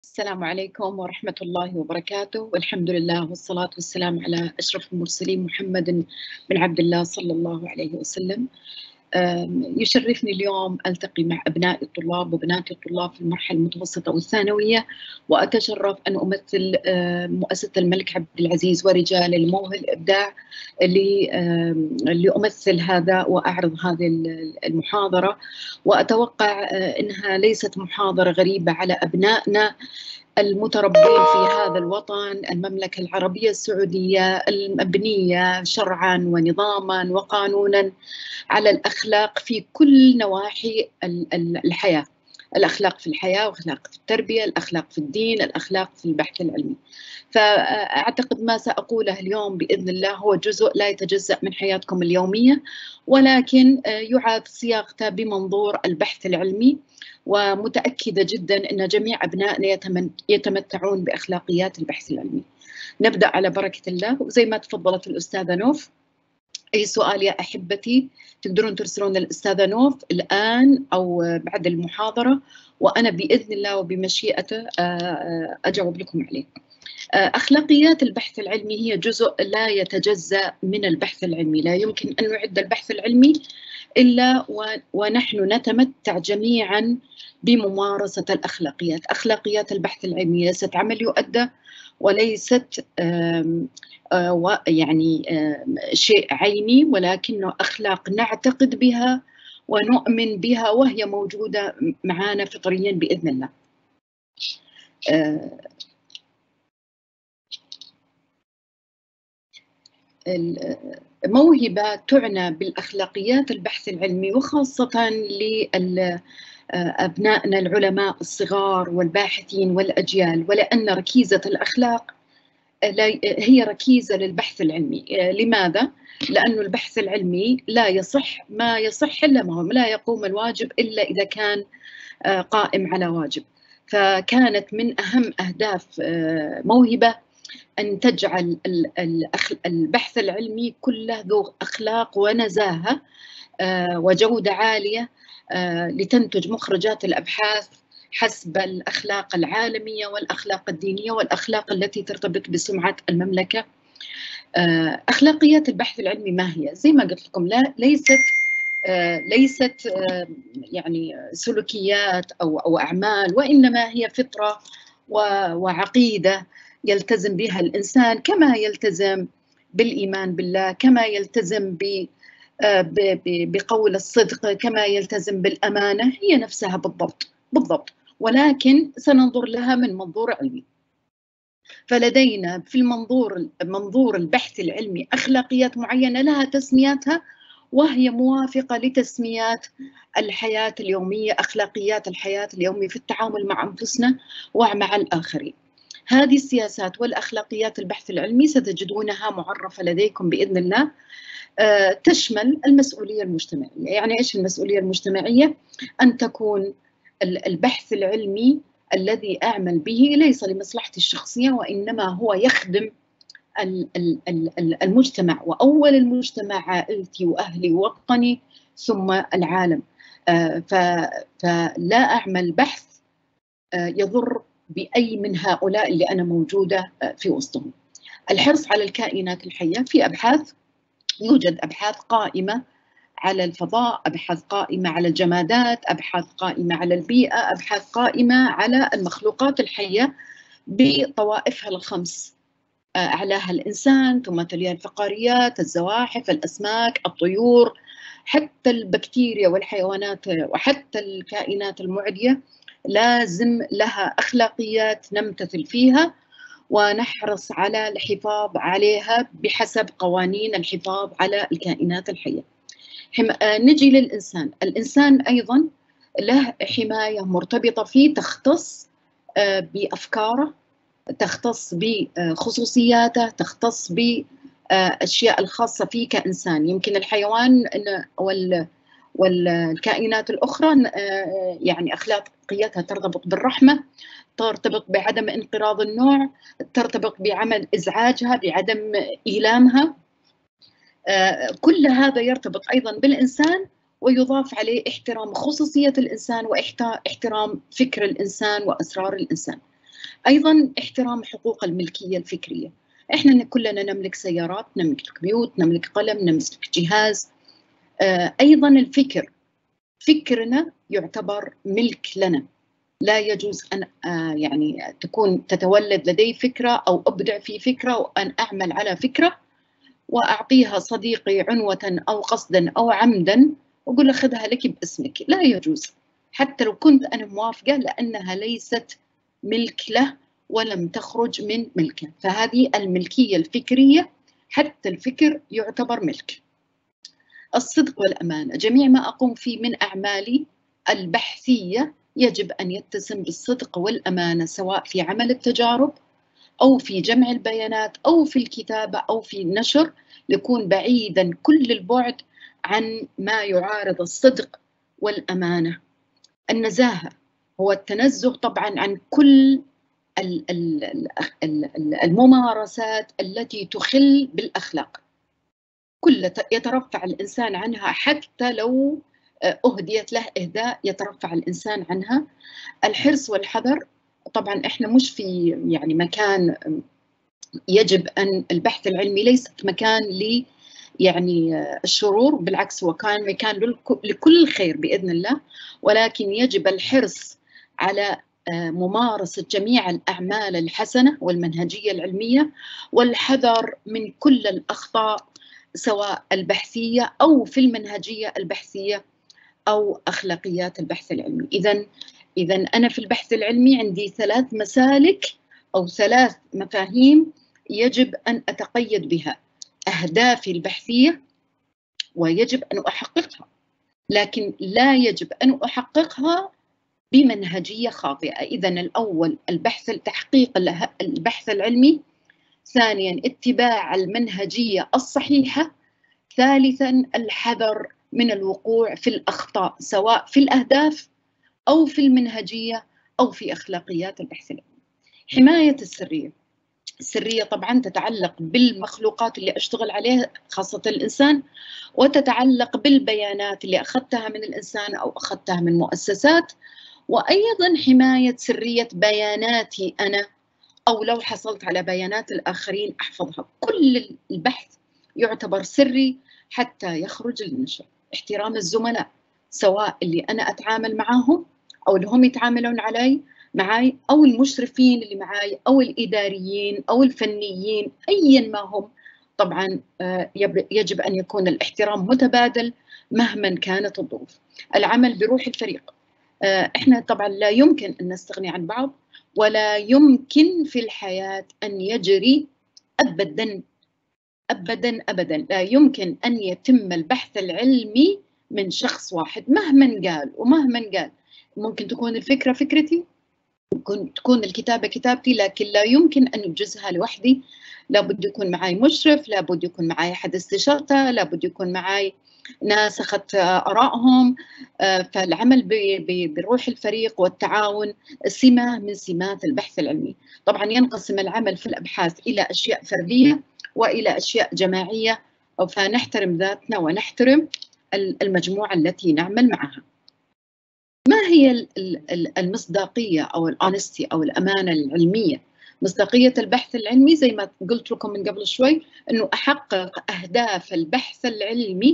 السلام عليكم ورحمة الله وبركاته، والحمد لله والصلاة والسلام على أشرف المرسلين محمد بن عبد الله صلى الله عليه وسلم. يشرفني اليوم ألتقي مع أبناء الطلاب وبنات الطلاب في المرحلة المتوسطة والثانوية، وأتشرف أن أمثل مؤسسة الملك عبد العزيز ورجال الموهبة الإبداع اللي أمثل هذا وأعرض هذه المحاضرة. وأتوقع أنها ليست محاضرة غريبة على أبنائنا المتربين في هذا الوطن، المملكة العربية السعودية المبنية شرعاً ونظاماً وقانوناً على الأخلاق في كل نواحي الحياة، الأخلاق في الحياة وأخلاق في التربية، الأخلاق في الدين، الأخلاق في البحث العلمي. فأعتقد ما سأقوله اليوم بإذن الله هو جزء لا يتجزأ من حياتكم اليومية، ولكن يعاد صياغته بمنظور البحث العلمي، ومتأكدة جدا أن جميع أبنائنا يتمتعون بأخلاقيات البحث العلمي. نبدأ على بركة الله، وزي ما تفضلت الأستاذة نوف، أي سؤال يا أحبتي تقدرون ترسلون للأستاذة نوف الآن أو بعد المحاضرة، وأنا بإذن الله وبمشيئته أجاوب لكم عليه. أخلاقيات البحث العلمي هي جزء لا يتجزأ من البحث العلمي، لا يمكن أن نعد البحث العلمي إلا ونحن نتمتع جميعاً بممارسة الأخلاقيات. أخلاقيات البحث العلمي ليست عمل يؤدى، وليست يعني شيء عيني، ولكنه أخلاق نعتقد بها ونؤمن بها، وهي موجودة معنا فطرياً بإذن الله. الموهبة تعنى بالأخلاقيات البحث العلمي، وخاصة لأبنائنا العلماء الصغار والباحثين والأجيال، ولأن ركيزة الأخلاق هي ركيزة للبحث العلمي. لماذا؟ لأن البحث العلمي لا يصح ما يصح إلا ما هو، لا يقوم الواجب إلا إذا كان قائم على واجب. فكانت من أهم أهداف موهبة أن تجعل البحث العلمي كله ذو أخلاق ونزاهة وجودة عالية، لتنتج مخرجات الأبحاث حسب الأخلاق العالمية والأخلاق الدينية والأخلاق التي ترتبط بسمعة المملكة. أخلاقيات البحث العلمي ما هي؟ زي ما قلت لكم، ليست يعني سلوكيات أو أعمال، وإنما هي فطرة وعقيدة يلتزم بها الإنسان، كما يلتزم بالإيمان بالله، كما يلتزم بقول الصدق، كما يلتزم بالأمانة، هي نفسها بالضبط، ولكن سننظر لها من منظور علمي. فلدينا في منظور البحث العلمي أخلاقيات معينة لها تسمياتها، وهي موافقة لتسميات الحياة اليومية، أخلاقيات الحياة اليومية في التعامل مع أنفسنا ومع الآخرين. هذه السياسات والأخلاقيات البحث العلمي ستجدونها معرفة لديكم بإذن الله. تشمل المسؤولية المجتمعية. يعني إيش المسؤولية المجتمعية؟ أن تكون البحث العلمي الذي أعمل به ليس لمصلحتي الشخصية، وإنما هو يخدم المجتمع، وأول المجتمع عائلتي وأهلي ووطني ثم العالم. فلا أعمل بحث يضر بأي من هؤلاء اللي أنا موجودة في وسطهم. الحرص على الكائنات الحية، في أبحاث، يوجد أبحاث قائمة على الفضاء، أبحاث قائمة على الجمادات، أبحاث قائمة على البيئة، أبحاث قائمة على المخلوقات الحية بطوائفها الخمس، أعلاها الإنسان، ثم تليها الفقاريات، الزواحف، الأسماك، الطيور، حتى البكتيريا والحيوانات وحتى الكائنات المعدية لازم لها أخلاقيات نمتثل فيها ونحرص على الحفاظ عليها بحسب قوانين الحفاظ على الكائنات الحية. نجي للإنسان. الإنسان أيضا له حماية مرتبطة فيه، تختص بأفكاره، تختص بخصوصياته، تختص بالأشياء الخاصة فيه كإنسان. يمكن الحيوان والكائنات الأخرى يعني أخلاقياتها ترتبط بالرحمة، ترتبط بعدم انقراض النوع، ترتبط بعمل إزعاجها، بعدم إيلامها. كل هذا يرتبط أيضا بالإنسان، ويضاف عليه احترام خصوصية الإنسان واحترام فكر الإنسان وأسرار الإنسان. أيضا احترام حقوق الملكية الفكرية. إحنا كلنا نملك سيارات، نملك بيوت، نملك قلم، نملك جهاز. أيضا الفكر، فكرنا يعتبر ملك لنا. لا يجوز أن يعني تتولد لدي فكرة أو أبدع في فكرة وأن أعمل على فكرة وأعطيها صديقي عنوة أو قصدا أو عمدا وأقول له خذها لك باسمك. لا يجوز، حتى لو كنت أنا موافقة، لأنها ليست ملك له ولم تخرج من ملكه. فهذه الملكية الفكرية، حتى الفكر يعتبر ملك. الصدق والأمانة، جميع ما أقوم فيه من أعمالي البحثية يجب أن يتسم بالصدق والأمانة، سواء في عمل التجارب أو في جمع البيانات أو في الكتابة أو في النشر، يكون بعيدا كل البعد عن ما يعارض الصدق والأمانة. النزاهة هو التنزه طبعا عن كل الممارسات التي تخل بالأخلاق، كل يترفع الإنسان عنها، حتى لو أهديت له إهداء يترفع الإنسان عنها. الحرص والحذر، طبعا إحنا مش في يعني مكان، يجب أن البحث العلمي ليس مكان ل يعني الشرور، بالعكس هو كان مكان لكل خير بإذن الله، ولكن يجب الحرص على ممارسة جميع الأعمال الحسنة والمنهجية العلمية، والحذر من كل الأخطاء سواء البحثية أو في المنهجية البحثية أو أخلاقيات البحث العلمي. إذا أنا في البحث العلمي عندي 3 مسالك أو 3 مفاهيم يجب أن أتقيد بها: أهدافي البحثية ويجب أن أحققها، لكن لا يجب أن أحققها بمنهجية خاطئة. إذا الأول تحقيق البحث العلمي، ثانيا اتباع المنهجية الصحيحة، ثالثا الحذر من الوقوع في الأخطاء سواء في الأهداف أو في المنهجية أو في أخلاقيات البحث العلمي. حماية السرية، السرية طبعا تتعلق بالمخلوقات اللي أشتغل عليها خاصة الإنسان، وتتعلق بالبيانات اللي أخذتها من الإنسان أو أخذتها من مؤسسات، وأيضا حماية سرية بياناتي أنا، أو لو حصلت على بيانات الآخرين أحفظها. كل البحث يعتبر سري حتى يخرج للنشر. احترام الزملاء، سواء اللي أنا أتعامل معهم أو اللي هم يتعاملون معي أو المشرفين اللي معي أو الإداريين أو الفنيين، أيا ما هم. طبعا يجب أن يكون الاحترام متبادل مهما كانت الظروف. العمل بروح الفريق، إحنا طبعا لا يمكن أن نستغني عن بعض، ولا يمكن في الحياة أن يجري أبدا أبدا أبدا، لا يمكن أن يتم البحث العلمي من شخص واحد مهما قال ومهما قال. ممكن تكون الفكرة فكرتي، ممكن تكون الكتابة كتابتي، لكن لا يمكن أن أنجزها لوحدي. لابد يكون معي مشرف، لابد يكون معي أحد استشارته، لابد يكون معي ناس أخذت آرائهم. فالعمل بروح الفريق والتعاون سمة من سمات البحث العلمي. طبعا ينقسم العمل في الأبحاث إلى أشياء فردية وإلى أشياء جماعية، فنحترم ذاتنا ونحترم المجموعة التي نعمل معها. ما هي المصداقية أو الأونستي أو الأمانة العلمية؟ مصداقية البحث العلمي زي ما قلت لكم من قبل شوي، أنه أحقق أهداف البحث العلمي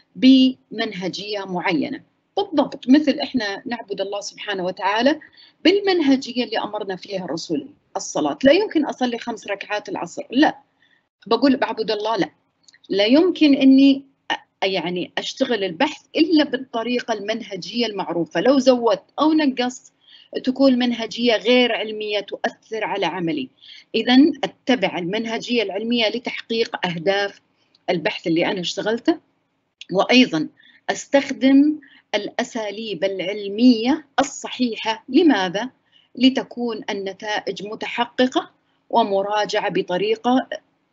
بمنهجية معينة، بالضبط مثل إحنا نعبد الله سبحانه وتعالى بالمنهجية اللي أمرنا فيها الرسول. الصلاة لا يمكن أصلي 5 ركعات العصر، لا بقول بعبد الله، لا يمكن أني يعني أشتغل البحث إلا بالطريقة المنهجية المعروفة. لو زودت أو نقصت تكون منهجية غير علمية تؤثر على عملي. إذن أتبع المنهجية العلمية لتحقيق أهداف البحث اللي أنا اشتغلته، وأيضا أستخدم الأساليب العلمية الصحيحة. لماذا؟ لتكون النتائج متحققة ومراجعة بطريقة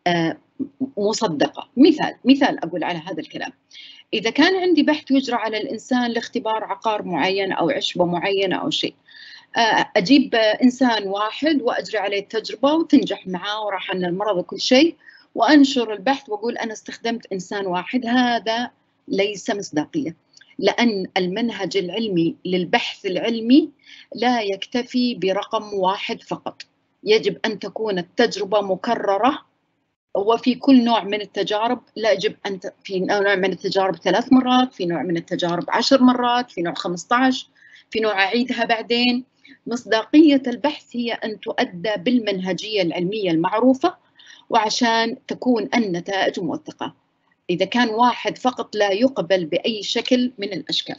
مصدقة. مثال أقول على هذا الكلام: إذا كان عندي بحث يجرى على الإنسان لاختبار عقار معين أو عشبة معينة أو شيء، أجيب إنسان واحد وأجري عليه التجربة وتنجح معاه وراح عن المرض وكل شيء، وأنشر البحث وأقول أنا استخدمت إنسان واحد، هذا ليس مصداقية. لأن المنهج العلمي للبحث العلمي لا يكتفي برقم واحد فقط، يجب أن تكون التجربة مكررة، وفي كل نوع من التجارب لا يجب أن في نوع من التجارب 3 مرات، في نوع من التجارب 10 مرات، في نوع 15، في نوع أعيدها بعدين. مصداقية البحث هي أن تؤدى بالمنهجية العلمية المعروفة، وعشان تكون النتائج موثقة. إذا كان واحد فقط لا يقبل بأي شكل من الأشكال.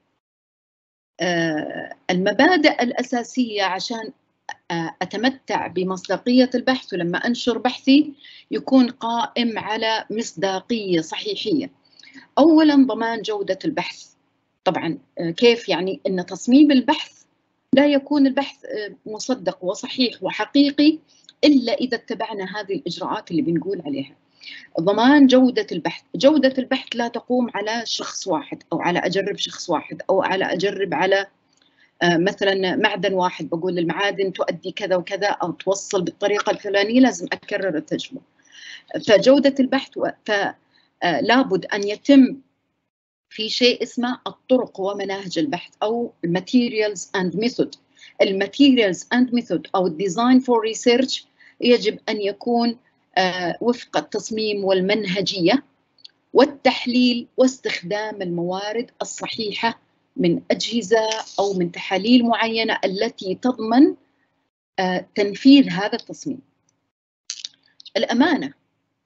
المبادئ الأساسية عشان أتمتع بمصداقية البحث، ولما أنشر بحثي يكون قائم على مصداقية صحيحية. أولاً ضمان جودة البحث. طبعاً كيف يعني أن تصميم البحث لا يكون البحث مصدق وصحيح وحقيقي إلا إذا اتبعنا هذه الإجراءات اللي بنقول عليها. ضمان جودة البحث. جودة البحث لا تقوم على شخص واحد، أو على أجرب شخص واحد، أو على أجرب على مثلا معدن واحد، بقول المعادن تؤدي كذا وكذا أو توصل بالطريقة الفلانية، لازم أكرر التجربة. فجودة البحث لابد أن يتم في شيء اسمه الطرق ومناهج البحث، أو materials and method. الماتيريالز and method أو design for research يجب أن يكون وفق التصميم والمنهجية والتحليل واستخدام الموارد الصحيحة من أجهزة أو من تحاليل معينة التي تضمن تنفيذ هذا التصميم. الأمانة.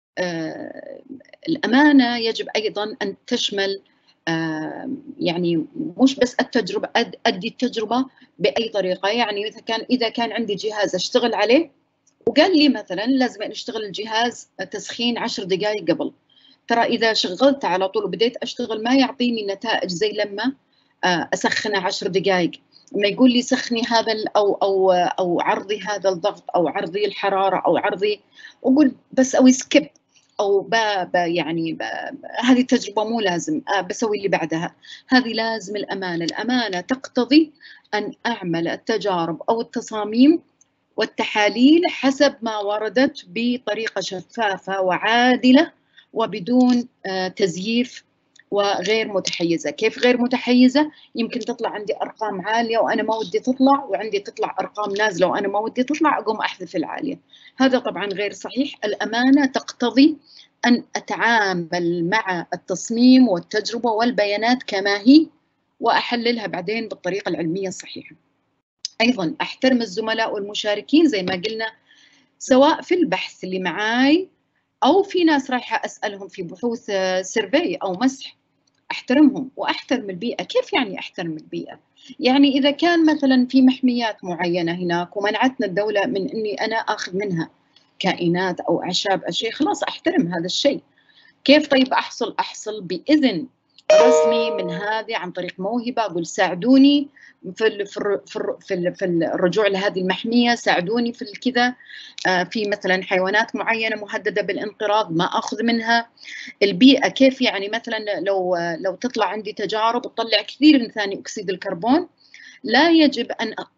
الأمانة يجب أيضاً أن تشمل يعني مش بس التجربة، أدي التجربة بأي طريقة. يعني إذا كان عندي جهاز أشتغل عليه وقال لي مثلاً لازم أشتغل الجهاز تسخين 10 دقائق قبل، ترى إذا شغلت على طول وبديت أشتغل ما يعطيني نتائج زي لما أسخنه 10 دقائق. لما يقول لي سخني هذا أو عرضي هذا الضغط أو عرضي الحرارة أو عرضي، أقول بس أوي سكيب أو يعني هذه التجربة مو لازم، بسوي اللي بعدها. هذه لازم الأمانة. الأمانة تقتضي أن أعمل التجارب أو التصاميم والتحاليل حسب ما وردت بطريقة شفافة وعادلة وبدون تزييف وغير متحيزة. كيف غير متحيزة؟ يمكن تطلع عندي أرقام عالية وأنا ما ودي تطلع، وعندي تطلع أرقام نازلة وأنا ما ودي تطلع، أقوم أحذف العالية. هذا طبعا غير صحيح. الأمانة تقتضي أن أتعامل مع التصميم والتجربة والبيانات كما هي، وأحللها بعدين بالطريقة العلمية الصحيحة. أيضا أحترم الزملاء والمشاركين زي ما قلنا، سواء في البحث اللي معاي أو في ناس رايحة أسألهم في بحوث سيرفي أو مسح. أحترمهم وأحترم البيئة. كيف يعني أحترم البيئة؟ يعني إذا كان مثلا في محميات معينة هناك ومنعتنا الدولة من أني أنا أخذ منها كائنات أو أعشاب أشياء، خلاص أحترم هذا الشيء. كيف طيب أحصل بإذن رسمي من هذه عن طريق موهبة، أقول ساعدوني في الرجوع لهذه المحمية، ساعدوني في الكذا، في مثلا حيوانات معينة مهددة بالانقراض ما أخذ منها. البيئة كيف يعني مثلا لو تطلع عندي تجارب وتطلع كثير من ثاني أكسيد الكربون، لا يجب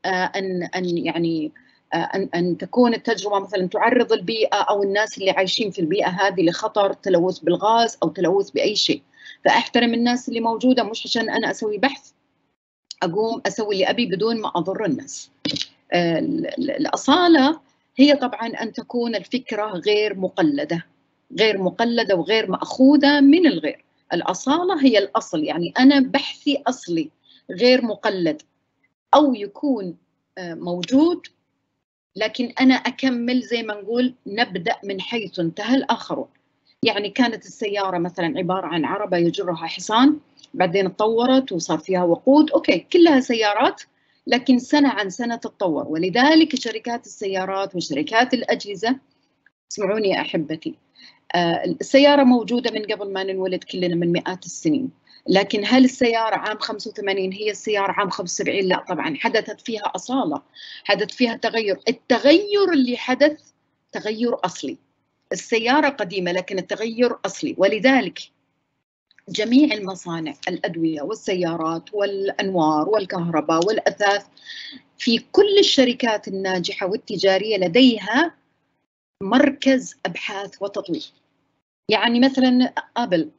أن تكون التجربة مثلا تعرض البيئة أو الناس اللي عايشين في البيئة هذه لخطر تلوث بالغاز أو تلوث بأي شيء. فأحترم الناس اللي موجودة، مش عشان أنا أسوي بحث أقوم أسوي اللي أبي بدون ما أضر الناس. الأصالة هي طبعا أن تكون الفكرة غير مقلدة وغير مأخوذة من الغير. الأصالة هي الأصل، يعني أنا بحثي أصلي غير مقلد، أو يكون موجود لكن أنا أكمل زي ما نقول نبدأ من حيث انتهى الآخرون. يعني كانت السيارة مثلا عبارة عن عربة يجرها حصان، بعدين تطورت وصار فيها وقود، أوكي كلها سيارات، لكن سنة عن سنة تتطور. ولذلك شركات السيارات وشركات الأجهزة، اسمعوني يا أحبتي، السيارة موجودة من قبل ما ننولد كلنا من مئات السنين، لكن هل السيارة عام 85 هي السيارة عام 75؟ لا طبعا، حدثت فيها أصالة، حدث فيها تغير. التغير اللي حدث تغير أصلي. السيارة قديمة لكن التغير أصلي. ولذلك جميع المصانع، الأدوية والسيارات والأنوار والكهرباء والأثاث، في كل الشركات الناجحة والتجارية لديها مركز أبحاث وتطوير. يعني مثلا أبل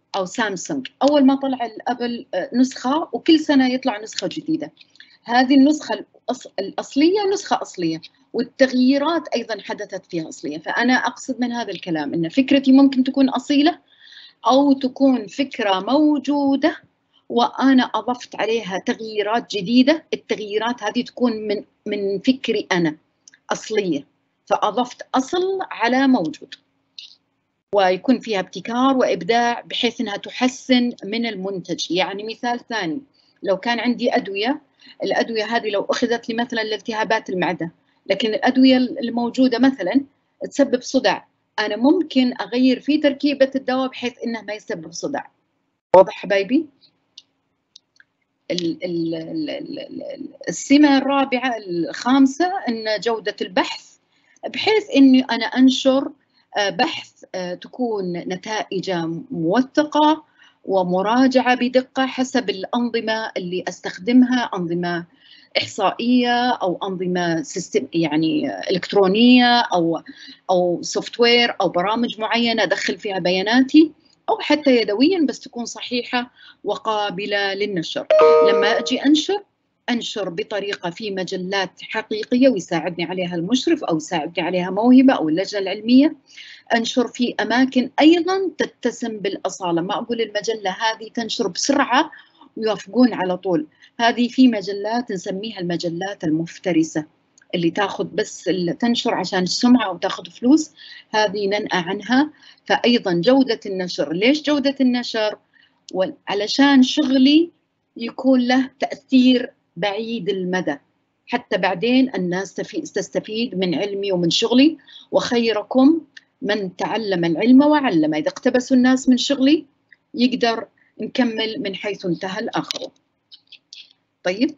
أو سامسونج، أول ما طلع الأبل نسخة وكل سنة يطلع نسخة جديدة. هذه النسخة الأصلية نسخة أصلية، والتغييرات أيضا حدثت فيها أصلية. فأنا أقصد من هذا الكلام أن فكرتي ممكن تكون أصيلة أو تكون فكرة موجودة وأنا أضفت عليها تغييرات جديدة. التغييرات هذه تكون من فكري أنا أصلية، فأضفت أصل على موجود، ويكون فيها ابتكار وإبداع بحيث أنها تحسن من المنتج. يعني مثال ثاني، لو كان عندي أدوية، الأدوية هذه لو أخذت لي مثلا لالتهابات المعدة، لكن الأدوية الموجودة مثلا تسبب صداع، أنا ممكن أغير في تركيبة الدواء بحيث أنه ما يسبب صداع. واضح حبايبي؟ السمة الرابعة الخامسة أن جودة البحث، بحيث أني أنا أنشر بحث تكون نتائجه موثقة ومراجعة بدقة حسب الأنظمة اللي أستخدمها، أنظمة إحصائية أو أنظمة سيستم يعني إلكترونية أو سوفت وير أو برامج معينة أدخل فيها بياناتي، أو حتى يدويا بس تكون صحيحة وقابلة للنشر. لما أجي أنشر بطريقة في مجلات حقيقية ويساعدني عليها المشرف أو يساعدني عليها موهبة أو اللجنة العلمية، أنشر في أماكن أيضا تتسم بالأصالة. ما أقول المجلة هذه تنشر بسرعة ويوافقون على طول، هذه في مجلات نسميها المجلات المفترسة اللي تاخذ بس تنشر عشان السمعة وتاخذ فلوس، هذه ننأى عنها. فأيضا جودة النشر، ليش جودة النشر؟ علشان شغلي يكون له تأثير بعيد المدى، حتى بعدين الناس تستفيد من علمي ومن شغلي. وخيركم من تعلم العلم وعلم، إذا اقتبسوا الناس من شغلي يقدر نكمل من حيث انتهى الآخر. طيب،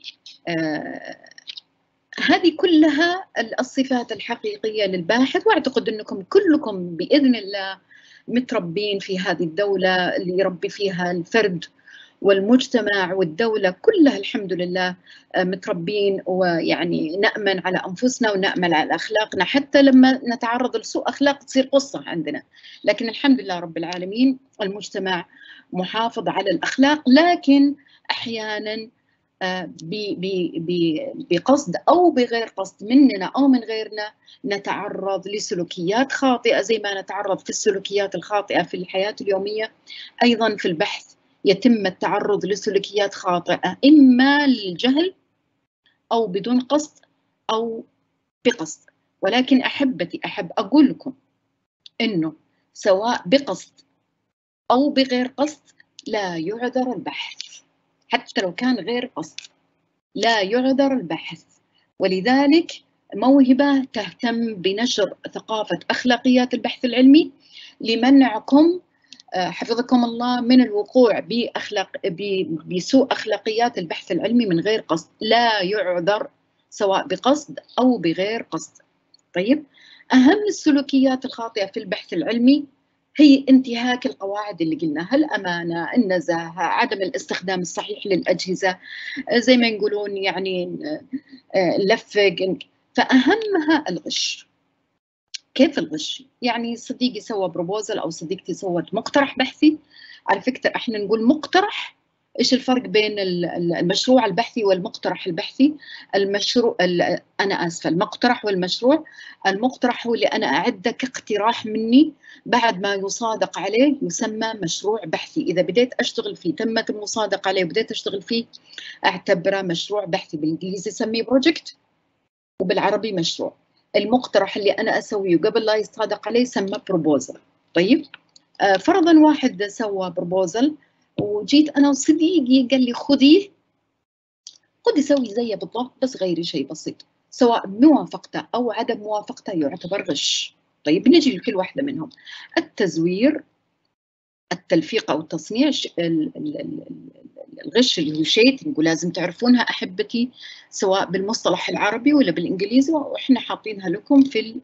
هذه كلها الصفات الحقيقية للباحث، وأعتقد أنكم كلكم بإذن الله متربين في هذه الدولة اللي يربي فيها الفرد والمجتمع والدولة كلها الحمد لله متربين، ويعني نأمن على أنفسنا ونأمن على أخلاقنا، حتى لما نتعرض لسوء أخلاق تصير قصة عندنا، لكن الحمد لله رب العالمين المجتمع محافظ على الأخلاق. لكن أحيانا بقصد أو بغير قصد مننا أو من غيرنا نتعرض لسلوكيات خاطئة، زي ما نتعرض في السلوكيات الخاطئة في الحياة اليومية، أيضا في البحث يتم التعرض لسلوكيات خاطئة، إما للجهل أو بدون قصد أو بقصد. ولكن أحبتي أحب أقول لكم إنه سواء بقصد أو بغير قصد لا يعذر البحث، حتى لو كان غير قصد لا يعذر البحث. ولذلك موهبة تهتم بنشر ثقافة أخلاقيات البحث العلمي لمنعكم حفظكم الله من الوقوع بسوء أخلاقيات البحث العلمي من غير قصد، لا يعذر سواء بقصد أو بغير قصد. طيب، أهم السلوكيات الخاطئة في البحث العلمي هي انتهاك القواعد اللي قلناها، الأمانة، النزاهة، عدم الاستخدام الصحيح للأجهزة، زي ما يقولون يعني لفق. فأهمها الغش. كيف الغش؟ يعني صديقي سوى بروبوزل أو صديقتي سوت مقترح بحثي. على فكرة احنا نقول مقترح، ايش الفرق بين المشروع البحثي والمقترح البحثي؟ المشروع انا اسفه، المقترح والمشروع. المقترح هو اللي انا اعده كاقتراح مني، بعد ما يصادق عليه يسمى مشروع بحثي. اذا بديت اشتغل فيه تمت المصادقه عليه وبديت اشتغل فيه اعتبره مشروع بحثي، بالانجليزي يسميه بروجكت وبالعربي مشروع. المقترح اللي أنا أسويه قبل لا يصادق عليه يسمى بروبوزل. طيب، فرضاً واحد سوى بروبوزل وجيت أنا وصديقي قال لي خذي سوي زيه بالضبط بس غيري شيء بسيط، سواء موافقته أو عدم موافقته يعتبر غش. طيب، نجي لكل واحدة منهم. التزوير، التلفيق أو التصنيع، الغش اللي هو شيتنج، ولازم تعرفونها أحبتي سواء بالمصطلح العربي ولا بالإنجليزي، وإحنا حاطينها لكم في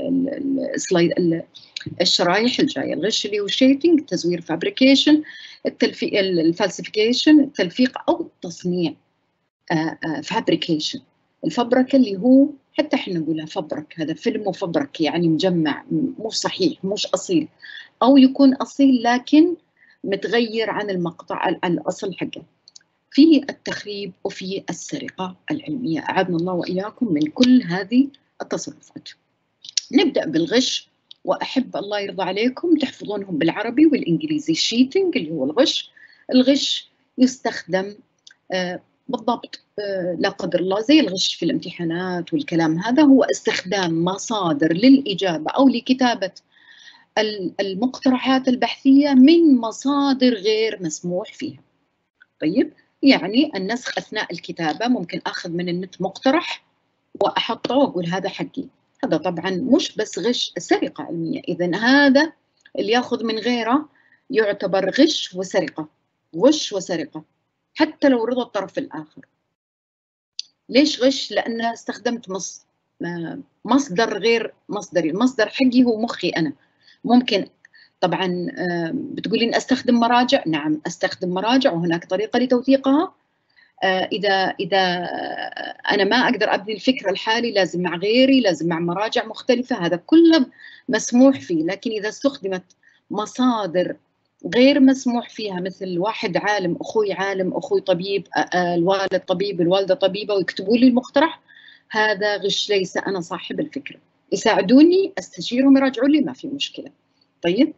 الشرايح الجاية. الغش اللي هو شيتنج، التزوير فابريكيشن، الفالسيفيكيشن التلفيق أو التصنيع فابريكيشن. الفبركة اللي هو حتى احنا نقولها فبرك، هذا فيلم وفبرك يعني مجمع، مش صحيح مش أصيل، أو يكون أصيل لكن متغير عن المقطع الأصل حقه. في التخريب وفي السرقة العلمية، أعاذنا الله وإياكم من كل هذه التصرفات. نبدأ بالغش، وأحب الله يرضى عليكم تحفظونهم بالعربي والإنجليزي. الشيتنج اللي هو الغش. الغش يستخدم بالضبط لا قدر الله زي الغش في الامتحانات والكلام هذا، هو استخدام مصادر للإجابة أو لكتابة المقترحات البحثية من مصادر غير مسموح فيها. طيب، يعني النسخ أثناء الكتابة، ممكن أخذ من النت مقترح وأحطه وأقول هذا حقي. هذا طبعا مش بس غش، سرقة علمية. إذن هذا اللي يأخذ من غيره يعتبر غش وسرقة، غش وسرقة، حتى لو رضى الطرف الآخر. ليش غش؟ لأن استخدمت مصدر غير مصدري. المصدر حقي هو مخي أنا. ممكن طبعا بتقولين أستخدم مراجع، نعم أستخدم مراجع، وهناك طريقة لتوثيقها. إذا أنا ما أقدر أبني الفكرة الحالي، لازم مع غيري، لازم مع مراجع مختلفة، هذا كله مسموح فيه. لكن إذا استخدمت مصادر غير مسموح فيها، مثل واحد عالم، أخوي عالم، أخوي طبيب، الوالد طبيب، الوالدة طبيبة، ويكتبوا لي المقترح، هذا غش، ليس أنا صاحب الفكرة. يساعدوني، أستشيرهم، يراجعوا لي، ما في مشكلة. طيب،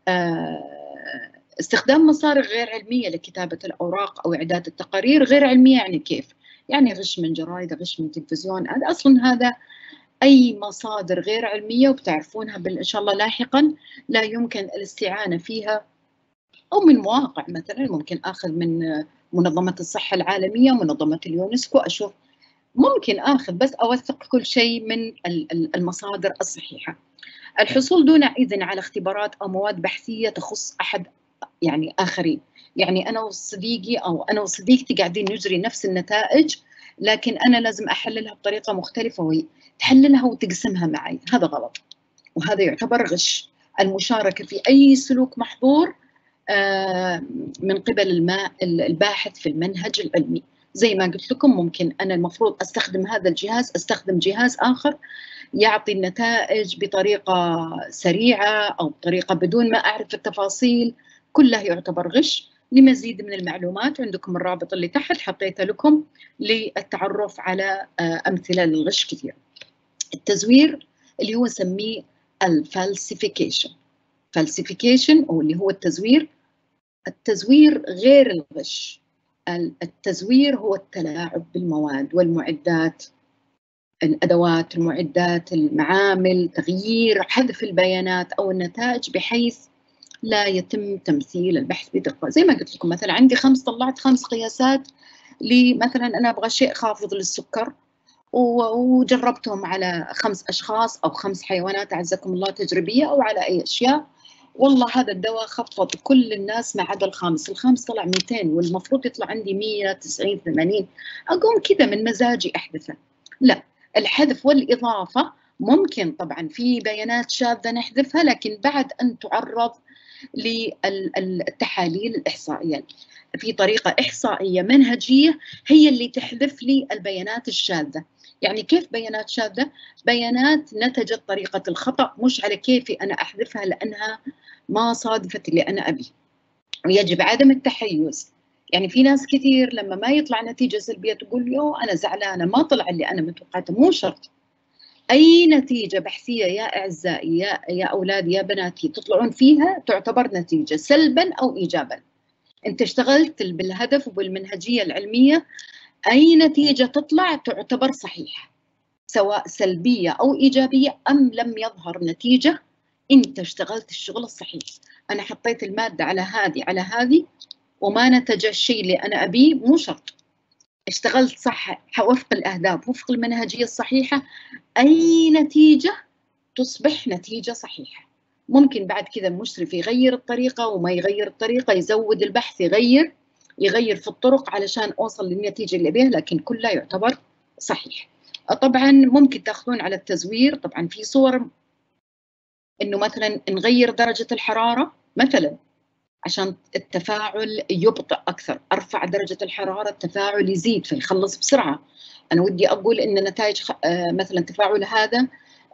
استخدام مصادر غير علمية لكتابة الأوراق أو إعداد التقارير. غير علمية يعني كيف؟ يعني غش من جرايد، غش من تلفزيون، هذا أصلا هذا أي مصادر غير علمية، وبتعرفونها إن شاء الله لاحقا، لا يمكن الاستعانة فيها، أو من مواقع مثلا ممكن أخذ من منظمة الصحة العالمية، منظمة اليونسكو، أشوف ممكن أخذ، بس أوثق كل شيء من المصادر الصحيحة. الحصول دون إذن على اختبارات أو مواد بحثية تخص أحد يعني آخرين. يعني أنا وصديقي أو أنا وصديقتي قاعدين نجري نفس النتائج، لكن أنا لازم أحللها بطريقة مختلفة وهي تحللها وتقسمها معي، هذا غلط، وهذا يعتبر غش. المشاركة في أي سلوك محظور من قبل الباحث في المنهج العلمي. زي ما قلت لكم، ممكن أنا المفروض أستخدم هذا الجهاز، أستخدم جهاز آخر يعطي النتائج بطريقة سريعة أو بطريقة بدون ما أعرف التفاصيل، كلها يعتبر غش. لمزيد من المعلومات عندكم الرابط اللي تحت حطيته لكم للتعرف على أمثلة للغش كثير. التزوير اللي هو نسميه الفالسيفيكيشن. فالسيفيكيشن أو اللي هو التزوير. التزوير غير الغش. التزوير هو التلاعب بالمواد والمعدات، الأدوات، المعدات، المعامل، تغيير، حذف البيانات أو النتائج بحيث لا يتم تمثيل البحث بدقة. زي ما قلت لكم، مثلا عندي طلعت 5 قياسات مثلا أنا أبغى شيء خافض للسكر، وجربتهم على 5 أشخاص أو 5 حيوانات أعزكم الله تجريبية، أو على أي أشياء. والله هذا الدواء خفض كل الناس ما عدا الخامس طلع 200، والمفروض يطلع عندي 100، 90، 80. أقوم كذا من مزاجي أحذفه؟ لا، الحذف والإضافة ممكن طبعا في بيانات شاذة نحذفها، لكن بعد أن تعرض للتحاليل الإحصائية، في طريقة إحصائية منهجية هي اللي تحذف لي البيانات الشاذة. يعني كيف بيانات شاذة؟ بيانات نتجت طريقة الخطأ، مش على كيفي أنا أحذفها لأنها ما صادفت اللي أنا أبي. ويجب عدم التحيز. يعني في ناس كثير لما ما يطلع نتيجة سلبية تقول يو أنا زعلانة، ما طلع اللي أنا متوقعته. مو شرط أي نتيجة بحثية يا أعزائي، يا أولادي، يا بناتي، تطلعون فيها تعتبر نتيجة سلبا أو إيجابا. أنت اشتغلت بالهدف وبالمنهجية العلمية، أي نتيجة تطلع تعتبر صحيحة، سواء سلبية أو إيجابية أم لم يظهر نتيجة، أنت اشتغلت الشغل الصحيح. أنا حطيت المادة على هذه وما نتج الشيء اللي أنا أبيه، مو شرط. اشتغلت صح وفق الأهداف، وفق المنهجية الصحيحة، أي نتيجة تصبح نتيجة صحيحة. ممكن بعد كذا المشرف يغير الطريقة وما يغير الطريقة، يزود البحث، يغير في الطرق علشان أوصل للنتيجة اللي بيها، لكن كله يعتبر صحيح. طبعا ممكن تأخذون على التزوير، طبعا في صور إنه مثلا نغير درجة الحرارة مثلا عشان التفاعل يبطئ أكثر، أرفع درجة الحرارة التفاعل يزيد فيخلص بسرعة. أنا ودي أقول إن نتائج مثلا تفاعل هذا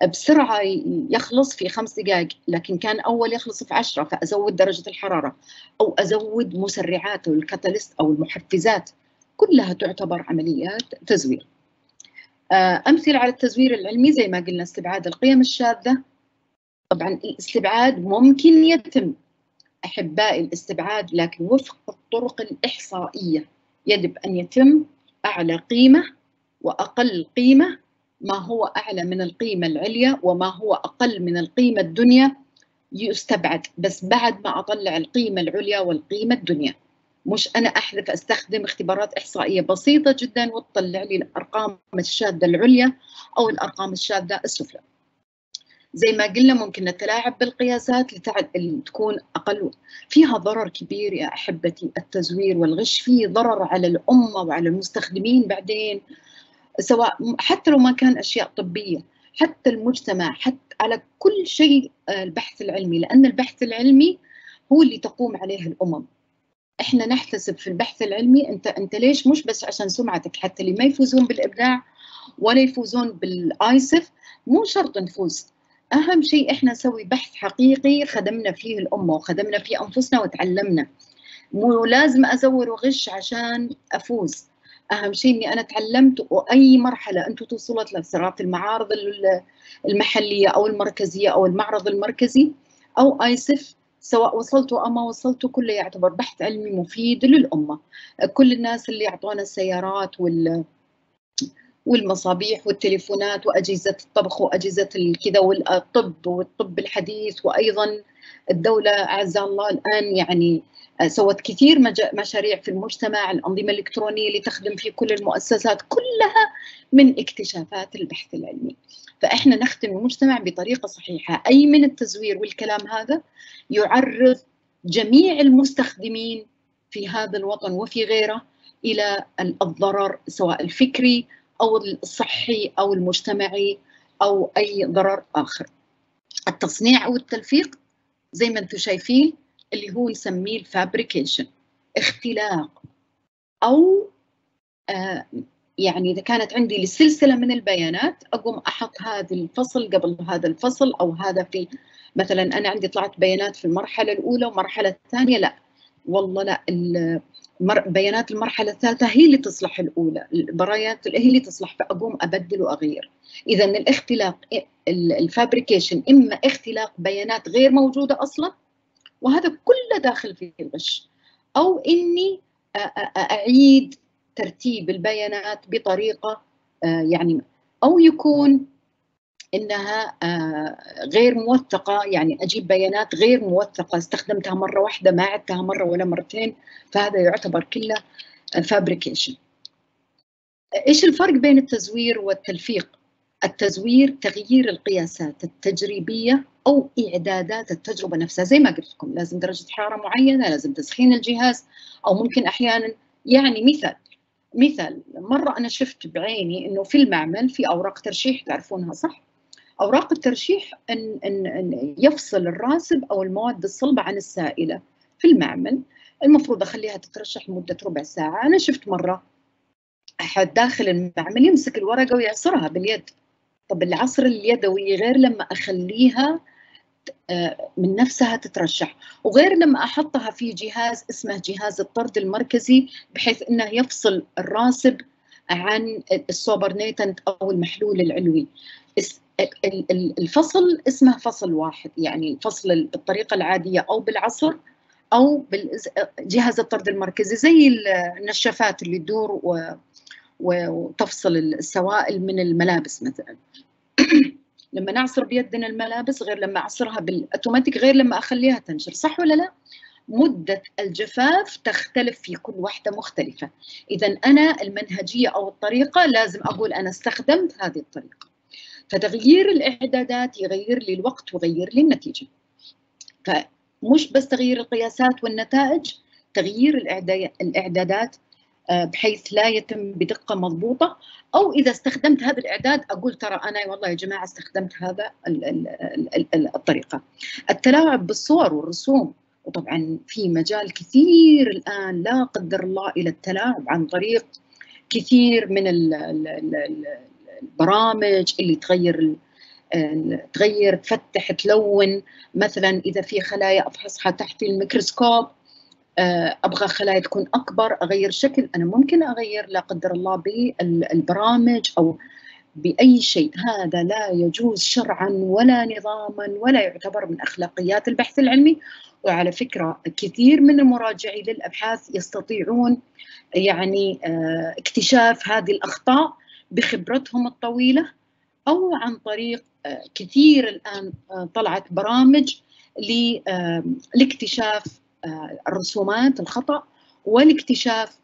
بسرعة يخلص في 5 دقائق، لكن كان أول يخلص في 10، فأزود درجة الحرارة أو أزود مسرعات الكاتاليست أو المحفزات، كلها تعتبر عمليات تزوير. أمثلة على التزوير العلمي زي ما قلنا استبعاد القيم الشاذة. طبعا الاستبعاد ممكن يتم أحبائي الاستبعاد، لكن وفق الطرق الإحصائية يجب أن يتم أعلى قيمة وأقل قيمة، ما هو أعلى من القيمة العليا وما هو أقل من القيمة الدنيا يستبعد، بس بعد ما أطلع القيمة العليا والقيمة الدنيا. مش أنا أحذف، أستخدم اختبارات إحصائية بسيطة جدا وتطلع لي الأرقام الشاذة العليا أو الأرقام الشاذة السفلى. زي ما قلنا ممكن نتلاعب بالقياسات تكون أقل. فيها ضرر كبير يا أحبتي، التزوير والغش فيه ضرر على الأمة وعلى المستخدمين بعدين، سواء حتى لو ما كان أشياء طبية، حتى المجتمع، حتى على كل شيء. البحث العلمي، لأن البحث العلمي هو اللي تقوم عليه الأمم. إحنا نحتسب في البحث العلمي، أنت ليش؟ مش بس عشان سمعتك، حتى اللي ما يفوزون بالإبداع ولا يفوزون بالآيسف مو شرط نفوز. أهم شيء إحنا نسوي بحث حقيقي خدمنا فيه الأمة وخدمنا فيه أنفسنا وتعلمنا. مو لازم أزور وغش عشان أفوز. أهم شيء إني أنا تعلمت، وأي مرحلة أنتم توصلت لها، سواء في المعارض المحلية أو المركزية أو المعرض المركزي أو آيسف، سواء وصلتوا أو ما وصلتوا، كله يعتبر بحث علمي مفيد للأمة. كل الناس اللي يعطونا السيارات والمصابيح والتليفونات وأجهزة الطبخ وأجهزة الكذا والطب الحديث، وأيضا الدولة أعزها الله الآن يعني سوت كثير مشاريع في المجتمع، الأنظمة الإلكترونية اللي تخدم في كل المؤسسات، كلها من اكتشافات البحث العلمي. فإحنا نخدم المجتمع بطريقة صحيحة. أي من التزوير والكلام هذا يعرض جميع المستخدمين في هذا الوطن وفي غيره إلى الضرر، سواء الفكري أو الصحي أو المجتمعي أو أي ضرر آخر. التصنيع أو التلفيق زي ما أنتم شايفين اللي هو نسميه الفابريكيشن، اختلاق، أو يعني إذا كانت عندي لسلسلة من البيانات أقوم أحط هذا الفصل قبل هذا الفصل، أو هذا في مثلا أنا عندي طلعت بيانات في المرحلة الأولى ومرحلة الثانية، لا والله لا، بيانات المرحلة الثالثة هي اللي تصلح الأولى، البرايات هي اللي تصلح، فأقوم أبدل وأغير. إذا الاختلاق الفابريكيشن إما اختلاق بيانات غير موجودة أصلا، وهذا كله داخل في الغش، أو إني أعيد ترتيب البيانات بطريقة يعني، أو يكون إنها غير موثقة، يعني أجيب بيانات غير موثقة استخدمتها مرة واحدة ما عدتها مرة ولا مرتين، فهذا يعتبر كله فابريكيشن. إيش الفرق بين التزوير والتلفيق؟ التزوير تغيير القياسات التجريبية أو إعدادات التجربة نفسها، زي ما قلت لكم لازم درجة حرارة معينة، لازم تسخين الجهاز، أو ممكن أحيانا يعني مثال مرة أنا شفت بعيني إنه في المعمل في أوراق ترشيح، تعرفونها صح؟ أوراق الترشيح أن يفصل الراسب أو المواد الصلبة عن السائلة في المعمل، المفروض أخليها تترشح لمدة ربع ساعة. أنا شفت مرة أحد داخل المعمل يمسك الورقة ويعصرها باليد. طب العصر اليدوي غير لما أخليها من نفسها تترشح، وغير لما أحطها في جهاز اسمه جهاز الطرد المركزي، بحيث أنه يفصل الراسب عن السوبرنيتنت أو المحلول العلوي. الفصل اسمه فصل واحد، يعني الفصل بالطريقة العادية أو بالعصر أو بجهاز الطرد المركزي، زي النشافات اللي تدور وتفصل السوائل من الملابس مثلا. لما نعصر بيدنا الملابس غير لما أعصرها بالأوتوماتيك، غير لما أخليها تنشر، صح ولا لا؟ مدة الجفاف تختلف في كل واحدة مختلفة. إذا أنا المنهجية أو الطريقة لازم أقول أنا استخدمت هذه الطريقة. فتغيير الإعدادات يغير لي الوقت ويغير لي النتيجة. فمش بس تغيير القياسات والنتائج، تغيير الإعدادات بحيث لا يتم بدقة مضبوطة، أو إذا استخدمت هذا الإعداد أقول ترى أنا والله يا جماعة استخدمت هذا الطريقة. التلاعب بالصور والرسوم، وطبعا في مجال كثير الآن لا قدر الله إلى التلاعب عن طريق كثير من البرامج اللي تغير تغير، تفتح، تلون. مثلا إذا في خلايا أفحصها تحت الميكروسكوب، أبغى خلايا تكون أكبر، أغير شكل، أنا ممكن أغير لا قدر الله بالبرامج أو بأي شيء. هذا لا يجوز شرعا ولا نظاما ولا يعتبر من أخلاقيات البحث العلمي. وعلى فكرة كثير من المراجعين للأبحاث يستطيعون يعني اكتشاف هذه الأخطاء بخبرتهم الطويلة، أو عن طريق كثير الآن طلعت برامج لاكتشاف الرسومات الخطأ والاكتشاف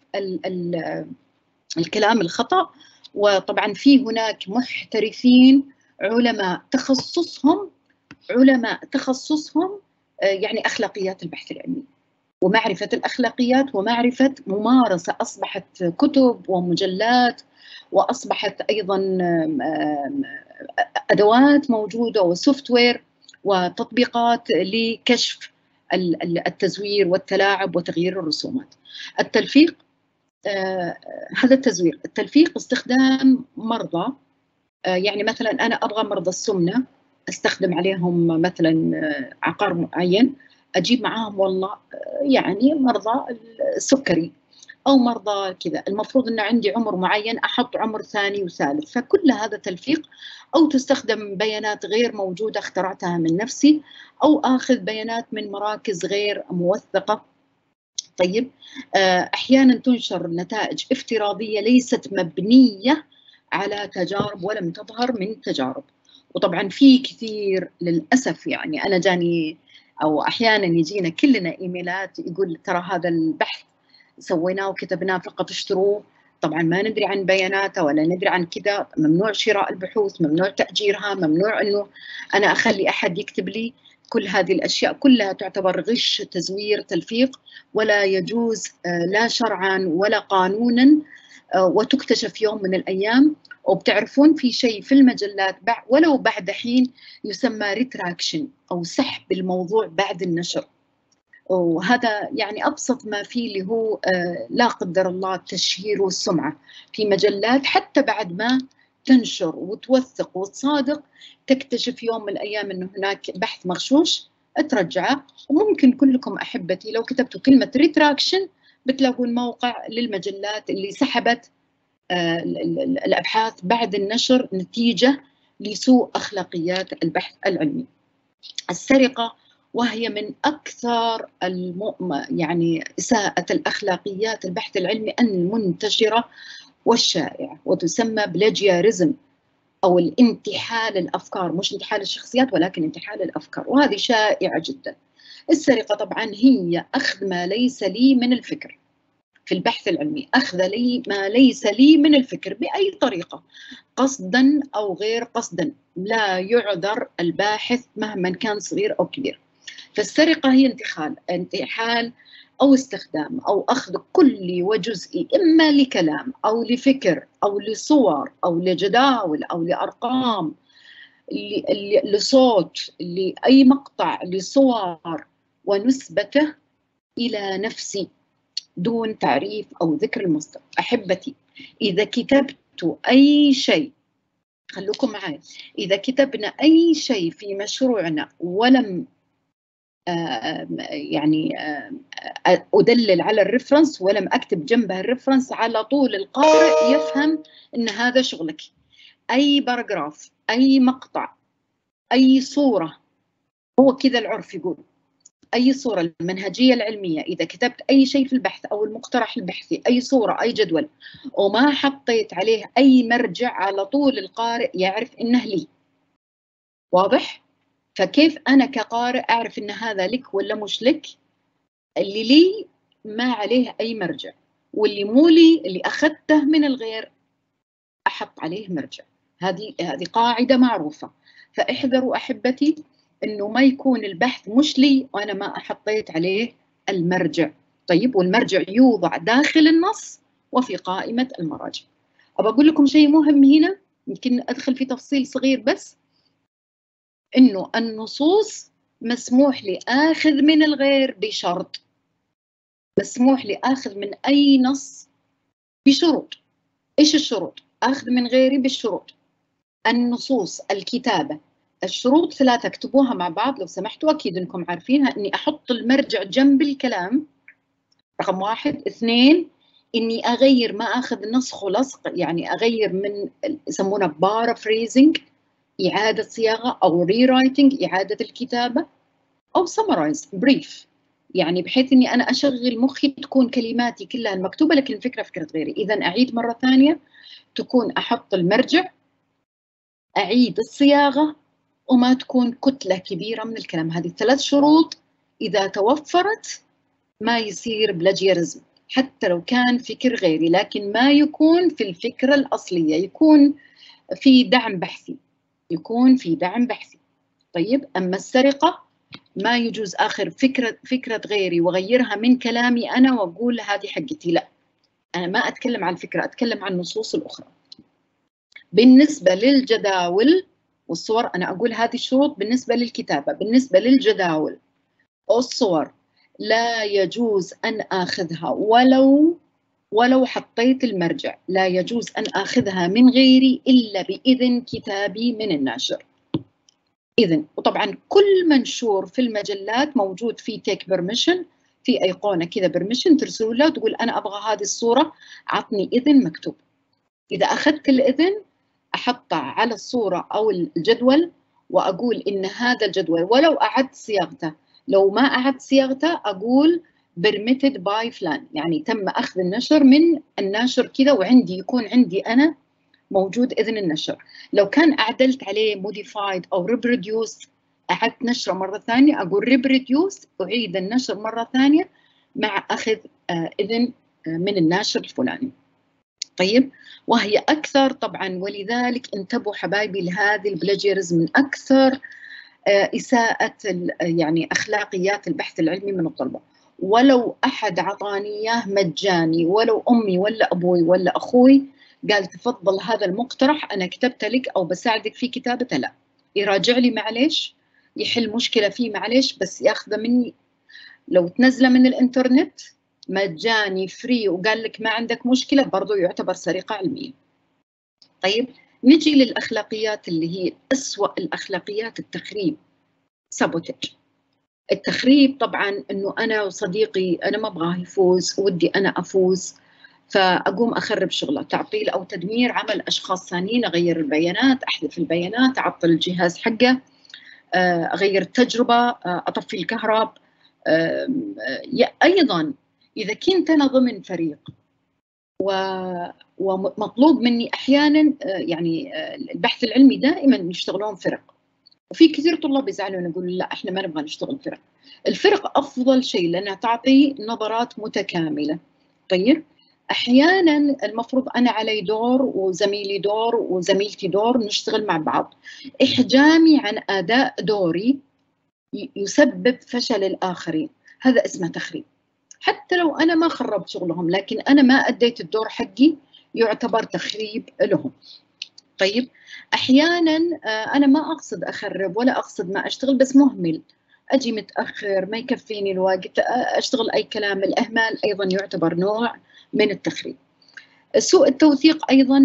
الكلام الخطأ. وطبعا في هناك محترفين علماء تخصصهم يعني أخلاقيات البحث العلمي ومعرفة الأخلاقيات ومعرفة ممارسة. أصبحت كتب ومجلات، وأصبحت أيضا أدوات موجودة وسوفت وير وتطبيقات لكشف التزوير والتلاعب وتغيير الرسومات. التلفيق، هذا التزوير، التلفيق استخدام مرضى، يعني مثلا أنا أبغى مرضى السمنة استخدم عليهم مثلا عقار معين، أجيب معاهم والله يعني مرضى السكري أو مرضى كذا، المفروض أن عندي عمر معين أحط عمر ثاني وثالث، فكل هذا تلفيق. أو تستخدم بيانات غير موجودة اخترعتها من نفسي، أو آخذ بيانات من مراكز غير موثقة. طيب، أحيانا تنشر نتائج افتراضية ليست مبنية على تجارب ولم تظهر من تجارب. وطبعا في كثير للأسف، يعني أنا جاني أو أحيانا يجينا كلنا إيميلات يقول ترى هذا البحث سويناه وكتبناه فقط اشتروه، طبعا ما ندري عن بياناته ولا ندري عن كذا. ممنوع شراء البحوث، ممنوع تأجيرها، ممنوع أنه أنا أخلي أحد يكتب لي. كل هذه الأشياء كلها تعتبر غش، تزوير، تلفيق، ولا يجوز لا شرعا ولا قانونا، وتكتشف يوم من الأيام. وبتعرفون في شيء في المجلات ولو بعد حين يسمى ريتراكشن أو سحب الموضوع بعد النشر، وهذا يعني أبسط ما فيه اللي هو لا قدر الله تشهير والسمعة في مجلات. حتى بعد ما تنشر وتوثق وتصادق، تكتشف يوم من الأيام أنه هناك بحث مغشوش، ترجعه. وممكن كلكم أحبتي لو كتبتوا كلمة ريتراكشن بتلاقون موقع للمجلات اللي سحبت الأبحاث بعد النشر نتيجة لسوء أخلاقيات البحث العلمي. السرقة، وهي من أكثر يعني إساءة الأخلاقيات البحث العلمي المنتشرة والشائعة، وتسمى بلاجياريزم أو الانتحال الأفكار، مش انتحال الشخصيات ولكن انتحال الأفكار، وهذه شائعة جدا. السرقة طبعا هي أخذ ما ليس لي من الفكر في البحث العلمي، أخذ لي ما ليس لي من الفكر بأي طريقة، قصدا أو غير قصدا، لا يعذر الباحث مهما كان صغير أو كبير. فالسرقة هي انتحال أو استخدام أو أخذ كلي وجزئي، إما لكلام أو لفكر أو لصور أو لجداول أو لأرقام، لصوت، لأي مقطع، لصور، ونسبته إلى نفسي دون تعريف أو ذكر المصدر. أحبتي، إذا كتبت أي شيء، خلوكم معي، إذا كتبنا أي شيء في مشروعنا ولم يعني أدلل على الريفرنس ولم أكتب جنبها الريفرنس، على طول القارئ يفهم أن هذا شغلك. أي باراجراف، أي مقطع، أي صورة، هو كذا العرف يقول، أي صورة، المنهجية العلمية، إذا كتبت أي شيء في البحث أو المقترح البحثي، أي صورة، أي جدول، وما حطيت عليه أي مرجع، على طول القارئ يعرف إنه لي. واضح؟ فكيف أنا كقارئ أعرف إن هذا لك ولا مش لك؟ اللي لي ما عليه أي مرجع، واللي مو لي، اللي أخذته من الغير، أحط عليه مرجع. هذه قاعدة معروفة. فاحذروا أحبتي إنه ما يكون البحث مش لي وأنا ما حطيت عليه المرجع. طيب، والمرجع يوضع داخل النص وفي قائمة المراجع. أبى أقول لكم شيء مهم هنا، يمكن أدخل في تفصيل صغير بس، إنه النصوص مسموح لي آخذ من الغير بشرط. مسموح لي آخذ من أي نص بشروط. إيش الشروط؟ أخذ من غيري بالشروط. النصوص، الكتابة الشروط 3 اكتبوها مع بعض لو سمحتوا، أكيد إنكم عارفينها، إني أحط المرجع جنب الكلام رقم 1. 2 إني أغير، ما أخذ نسخ ولصق، يعني أغير من يسمونه بارافريزنج، إعادة صياغة، أو ريرايتنج، إعادة الكتابة، أو سمرايز بريف، يعني بحيث إني أنا أشغل مخي تكون كلماتي كلها المكتوبة لكن الفكرة فكرة غيري. إذا أعيد مرة ثانية، تكون أحط المرجع، أعيد الصياغة، وما تكون كتلة كبيرة من الكلام. هذه 3 شروط إذا توفرت ما يصير بلاجيرزم، حتى لو كان فكر غيري، لكن ما يكون في الفكرة الأصلية، يكون في دعم بحثي، يكون في دعم بحثي. طيب، أما السرقة ما يجوز آخر فكرة غيري وغيرها من كلامي أنا وأقول هذه حقتي، لا، أنا ما أتكلم عن الفكرة، أتكلم عن النصوص الأخرى. بالنسبة للجداول والصور أنا أقول هذه الشروط بالنسبة للكتابة. بالنسبة للجداول والصور لا يجوز أن آخذها ولو حطيت المرجع، لا يجوز أن آخذها من غيري إلا بإذن كتابي من الناشر. إذن، وطبعا كل منشور في المجلات موجود فيه تيك بيرميشن، في أيقونة كذا بيرميشن، ترسل له تقول أنا أبغى هذه الصورة، عطني إذن مكتوب. إذا أخذت الإذن أحطها على الصورة أو الجدول، وأقول إن هذا الجدول ولو أعدت صياغته، لو ما أعدت صياغته أقول permitted by فلان، يعني تم أخذ النشر من الناشر كذا، وعندي يكون عندي أنا موجود إذن النشر. لو كان أعدلت عليه modified أو reproduced، أعدت نشره مرة ثانية، أقول reproduced، أعيد النشر مرة ثانية مع أخذ إذن من الناشر الفلاني. طيب، وهي أكثر طبعا، ولذلك انتبهوا حبايبي لهذه البلاجيرزم، من أكثر إساءة يعني أخلاقيات البحث العلمي من الطلبة. ولو أحد عطاني إياه مجاني، ولو أمي ولا أبوي ولا أخوي قال تفضل هذا المقترح أنا كتبت لك أو بساعدك في كتابته، لا، يراجع لي معليش، يحل مشكلة فيه معليش، بس ياخذه مني. لو تنزله من الإنترنت مجاني فري وقال لك ما عندك مشكلة، برضو يعتبر سرقة علمية. طيب، نجي للأخلاقيات اللي هي أسوأ الأخلاقيات، التخريب، سابوتج. التخريب طبعا إنه أنا وصديقي أنا ما أبغاه يفوز، ودي أنا أفوز، فأقوم أخرب شغله، تعطيل أو تدمير عمل أشخاص ثانيين، أغير البيانات، أحذف البيانات، أعطل الجهاز حقه، أغير التجربة، أطفي الكهرب. أيضا إذا كنت أنا ضمن فريق ومطلوب مني أحيانا، يعني البحث العلمي دائما يشتغلون فرق، وفي كثير طلاب يزعلون يقولون لا احنا ما نبغى نشتغل فرق. الفرق أفضل شيء لأنها تعطي نظرات متكاملة. طيب، أحيانا المفروض أنا علي دور وزميلي دور وزميلتي دور، نشتغل مع بعض، إحجامي عن أداء دوري يسبب فشل الآخرين، هذا اسمه تخريب. حتى لو أنا ما خربت شغلهم، لكن أنا ما أديت الدور حقي، يعتبر تخريب لهم. طيب، أحيانا أنا ما أقصد أخرب ولا أقصد ما أشتغل، بس مهمل، أجي متأخر، ما يكفيني الوقت، أشتغل أي كلام. الإهمال أيضا يعتبر نوع من التخريب. سوء التوثيق أيضا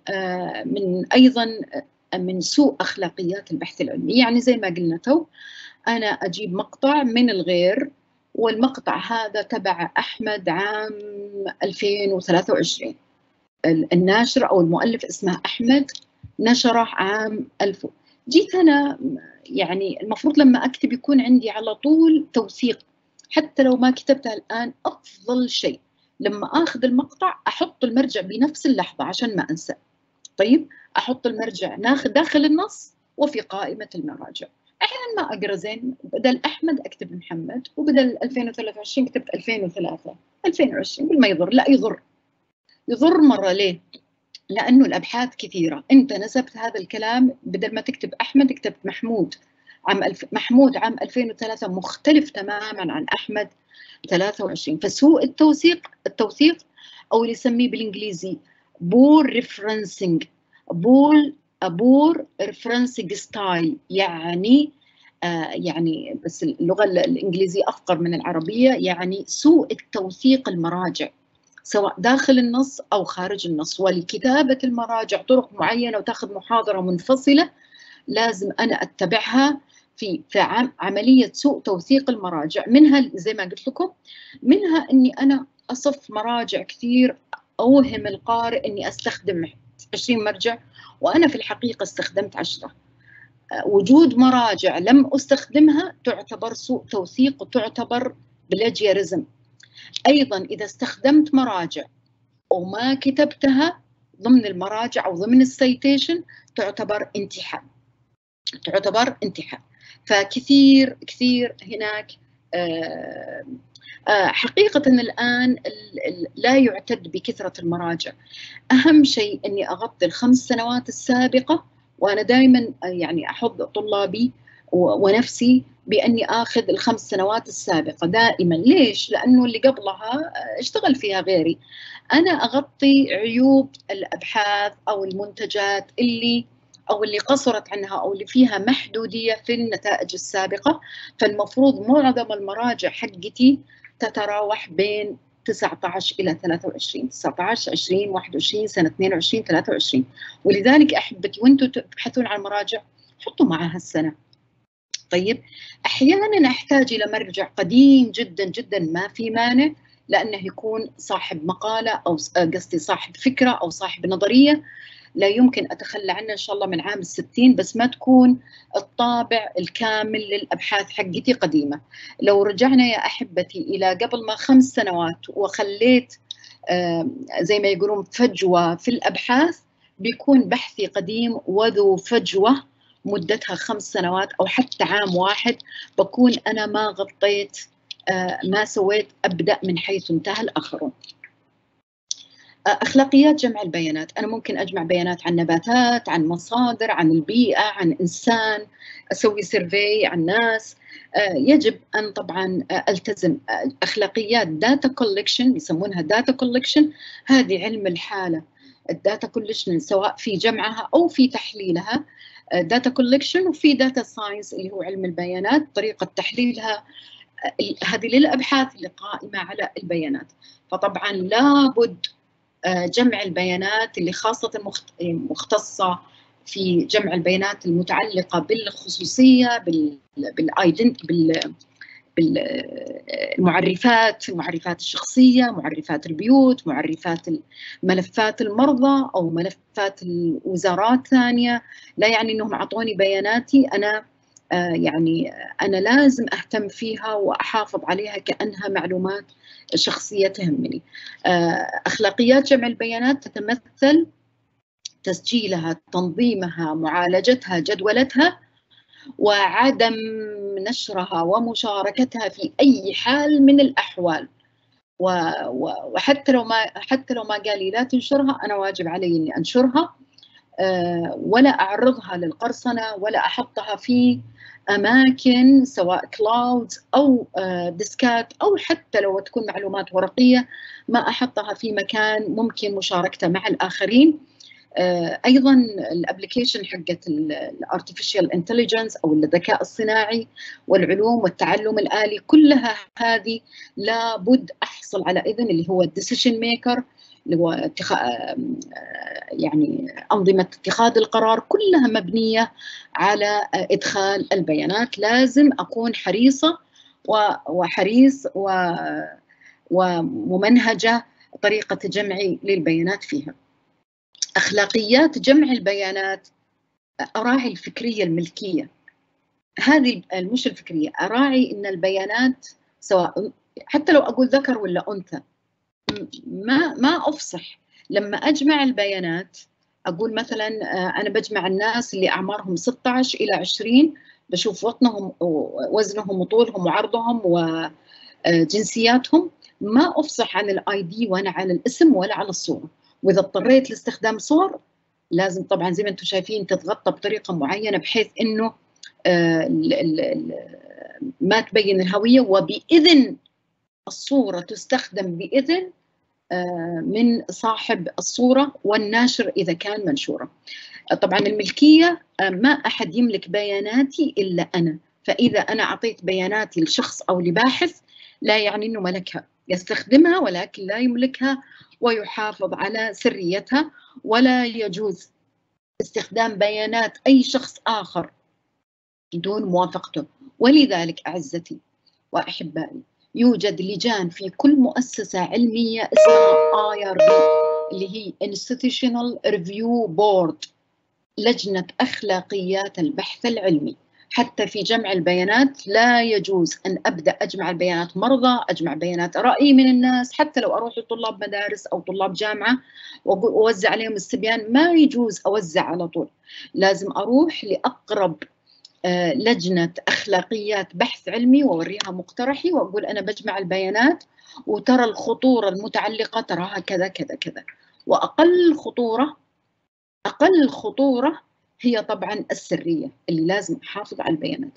من سوء أخلاقيات البحث العلمي. يعني زي ما قلنا تو، أنا أجيب مقطع من الغير، والمقطع هذا تبع أحمد عام 2023، الناشر أو المؤلف اسمه أحمد، نشره عام 1000. جيت أنا يعني المفروض لما أكتب يكون عندي على طول توثيق، حتى لو ما كتبتها الآن أفضل شيء لما أخذ المقطع أحط المرجع بنفس اللحظة عشان ما أنسى. طيب، أحط المرجع داخل النص وفي قائمة المراجع. أحيانا ما أقرأ زين، بدل أحمد أكتب محمد، وبدل 2023 كتبت 2003 2020، ما يضر، لا يضر مرة. ليه؟ لأنه الأبحاث كثيرة، أنت نسبت هذا الكلام، بدل ما تكتب أحمد كتبت محمود. محمود عام 2003 مختلف تماما عن أحمد 23. فسوء التوثيق أو اللي يسميه بالإنجليزي بور ريفرنسنج، بور ريفرنسنج ستايل، يعني بس اللغة الإنجليزية أفقر من العربية، يعني سوء التوثيق المراجع سواء داخل النص أو خارج النص. ولكتابة المراجع طرق معينة، وتأخذ محاضرة منفصلة لازم أنا أتبعها في عملية سوء توثيق المراجع. منها زي ما قلت لكم، منها إني أنا أصف مراجع كثير، أوهم القارئ إني أستخدم 20 مرجع وأنا في الحقيقة استخدمت 10. وجود مراجع لم أستخدمها تعتبر سوء توثيق وتعتبر بلاجياريزم. أيضا إذا استخدمت مراجع وما كتبتها ضمن المراجع أو ضمن السيتيشن تعتبر انتحال، تعتبر انتحال. فكثير كثير هناك حقيقة الآن لا يعتد بكثرة المراجع. أهم شيء أني أغطي ال5 سنوات السابقة، وأنا دائما يعني أحض طلابي ونفسي بأني آخذ ال5 سنوات السابقة دائما. ليش؟ لأنه اللي قبلها اشتغل فيها غيري. أنا أغطي عيوب الأبحاث أو المنتجات اللي قصرت عنها أو اللي فيها محدودية في النتائج السابقة. فالمفروض معظم المراجع حقتي تتراوح بين 19 إلى 23، 19 20 21 سنة 22 23. ولذلك أحبتي وأنتم تبحثون عن مراجع حطوا معها السنة. طيب أحيانا أحتاج إلى مرجع قديم جدا جدا، ما في مانع، لأنه يكون صاحب مقالة أو قصدي صاحب فكرة أو صاحب نظرية لا يمكن أتخلى عنها إن شاء الله من عام 60، بس ما تكون الطابع الكامل للأبحاث حقتي قديمة. لو رجعنا يا أحبتي إلى قبل ما 5 سنوات وخليت زي ما يقولون فجوة في الأبحاث، بيكون بحثي قديم وذو فجوة مدتها 5 سنوات أو حتى عام واحد، بكون أنا ما غطيت ما سويت، أبدأ من حيث انتهى الآخرون. أخلاقيات جمع البيانات، أنا ممكن أجمع بيانات عن نباتات، عن مصادر، عن البيئة، عن إنسان، أسوي سيرفي عن ناس. يجب أن طبعا ألتزم أخلاقيات داتا كولكشن، يسمونها داتا كولكشن. هذه علم الحالة، الداتا كولكشن سواء في جمعها أو في تحليلها داتا كولكشن، وفي داتا ساينس اللي هو علم البيانات طريقة تحليلها. هذه للأبحاث اللي قائمة على البيانات. فطبعا لابد جمع البيانات اللي خاصة مختصة في جمع البيانات المتعلقة بالخصوصية، بالمعرفات، معرفات الشخصية، معرفات البيوت، معرفات ملفات المرضى أو ملفات الوزارات ثانية. لا يعني أنهم أعطوني بياناتي أنا يعني أنا لازم أهتم فيها وأحافظ عليها كأنها معلومات شخصية تهمني. أخلاقيات جمع البيانات تتمثل تسجيلها، تنظيمها، معالجتها، جدولتها، وعدم نشرها ومشاركتها في أي حال من الأحوال. وحتى لو ما قال لي لا تنشرها، أنا واجب علي إني أنشرها، ولا أعرضها للقرصنة، ولا أحطها في أماكن سواء كلاود أو ديسكات، أو حتى لو تكون معلومات ورقية ما أحطها في مكان ممكن مشاركته مع الآخرين. أيضا الابليكيشن حقت الارتفيشال انتليجنس أو الذكاء الصناعي والعلوم والتعلم الآلي، كلها هذه لابد أحصل على إذن اللي هو الديسيشن ميكر، اللي هو يعني أنظمة اتخاذ القرار، كلها مبنية على إدخال البيانات. لازم أكون حريصة وحريص وممنهجة طريقة جمعي للبيانات فيها. أخلاقيات جمع البيانات، أراعي الفكرية الملكية، هذه مش الفكرية، أراعي إن البيانات سواء حتى لو أقول ذكر ولا أنثى ما أفصح. لما أجمع البيانات أقول مثلا أنا بجمع الناس اللي أعمارهم 16 إلى 20، بشوف وزنهم وطولهم وعرضهم وجنسياتهم، ما أفصح عن الآي دي وأنا على الاسم ولا على الصورة. وإذا اضطريت لاستخدام صور لازم طبعا زي ما أنتم شايفين تتغطى بطريقة معينة بحيث إنه ما تبين الهوية، وبإذن الصورة تستخدم بإذن من صاحب الصورة والناشر إذا كان منشورة. طبعا الملكية، ما أحد يملك بياناتي إلا أنا، فإذا أنا أعطيت بياناتي لشخص أو لباحث لا يعني أنه ملكها، يستخدمها ولكن لا يملكها ويحافظ على سريتها. ولا يجوز استخدام بيانات أي شخص آخر بدون موافقته. ولذلك أعزتي وأحبائي، يوجد لجان في كل مؤسسة علمية اسمها IRB، اللي هي Institutional Review Board، لجنة أخلاقيات البحث العلمي. حتى في جمع البيانات لا يجوز أن أبدأ أجمع البيانات مرضى، أجمع بيانات رأي من الناس، حتى لو أروح لطلاب مدارس أو طلاب جامعة وأوزع عليهم استبيان، ما يجوز أوزع على طول. لازم أروح لأقرب لجنة أخلاقيات بحث علمي وأوريها مقترحي وأقول أنا بجمع البيانات وترى الخطورة المتعلقة تراها كذا كذا كذا. وأقل خطورة هي طبعا السرية، اللي لازم أحافظ على البيانات.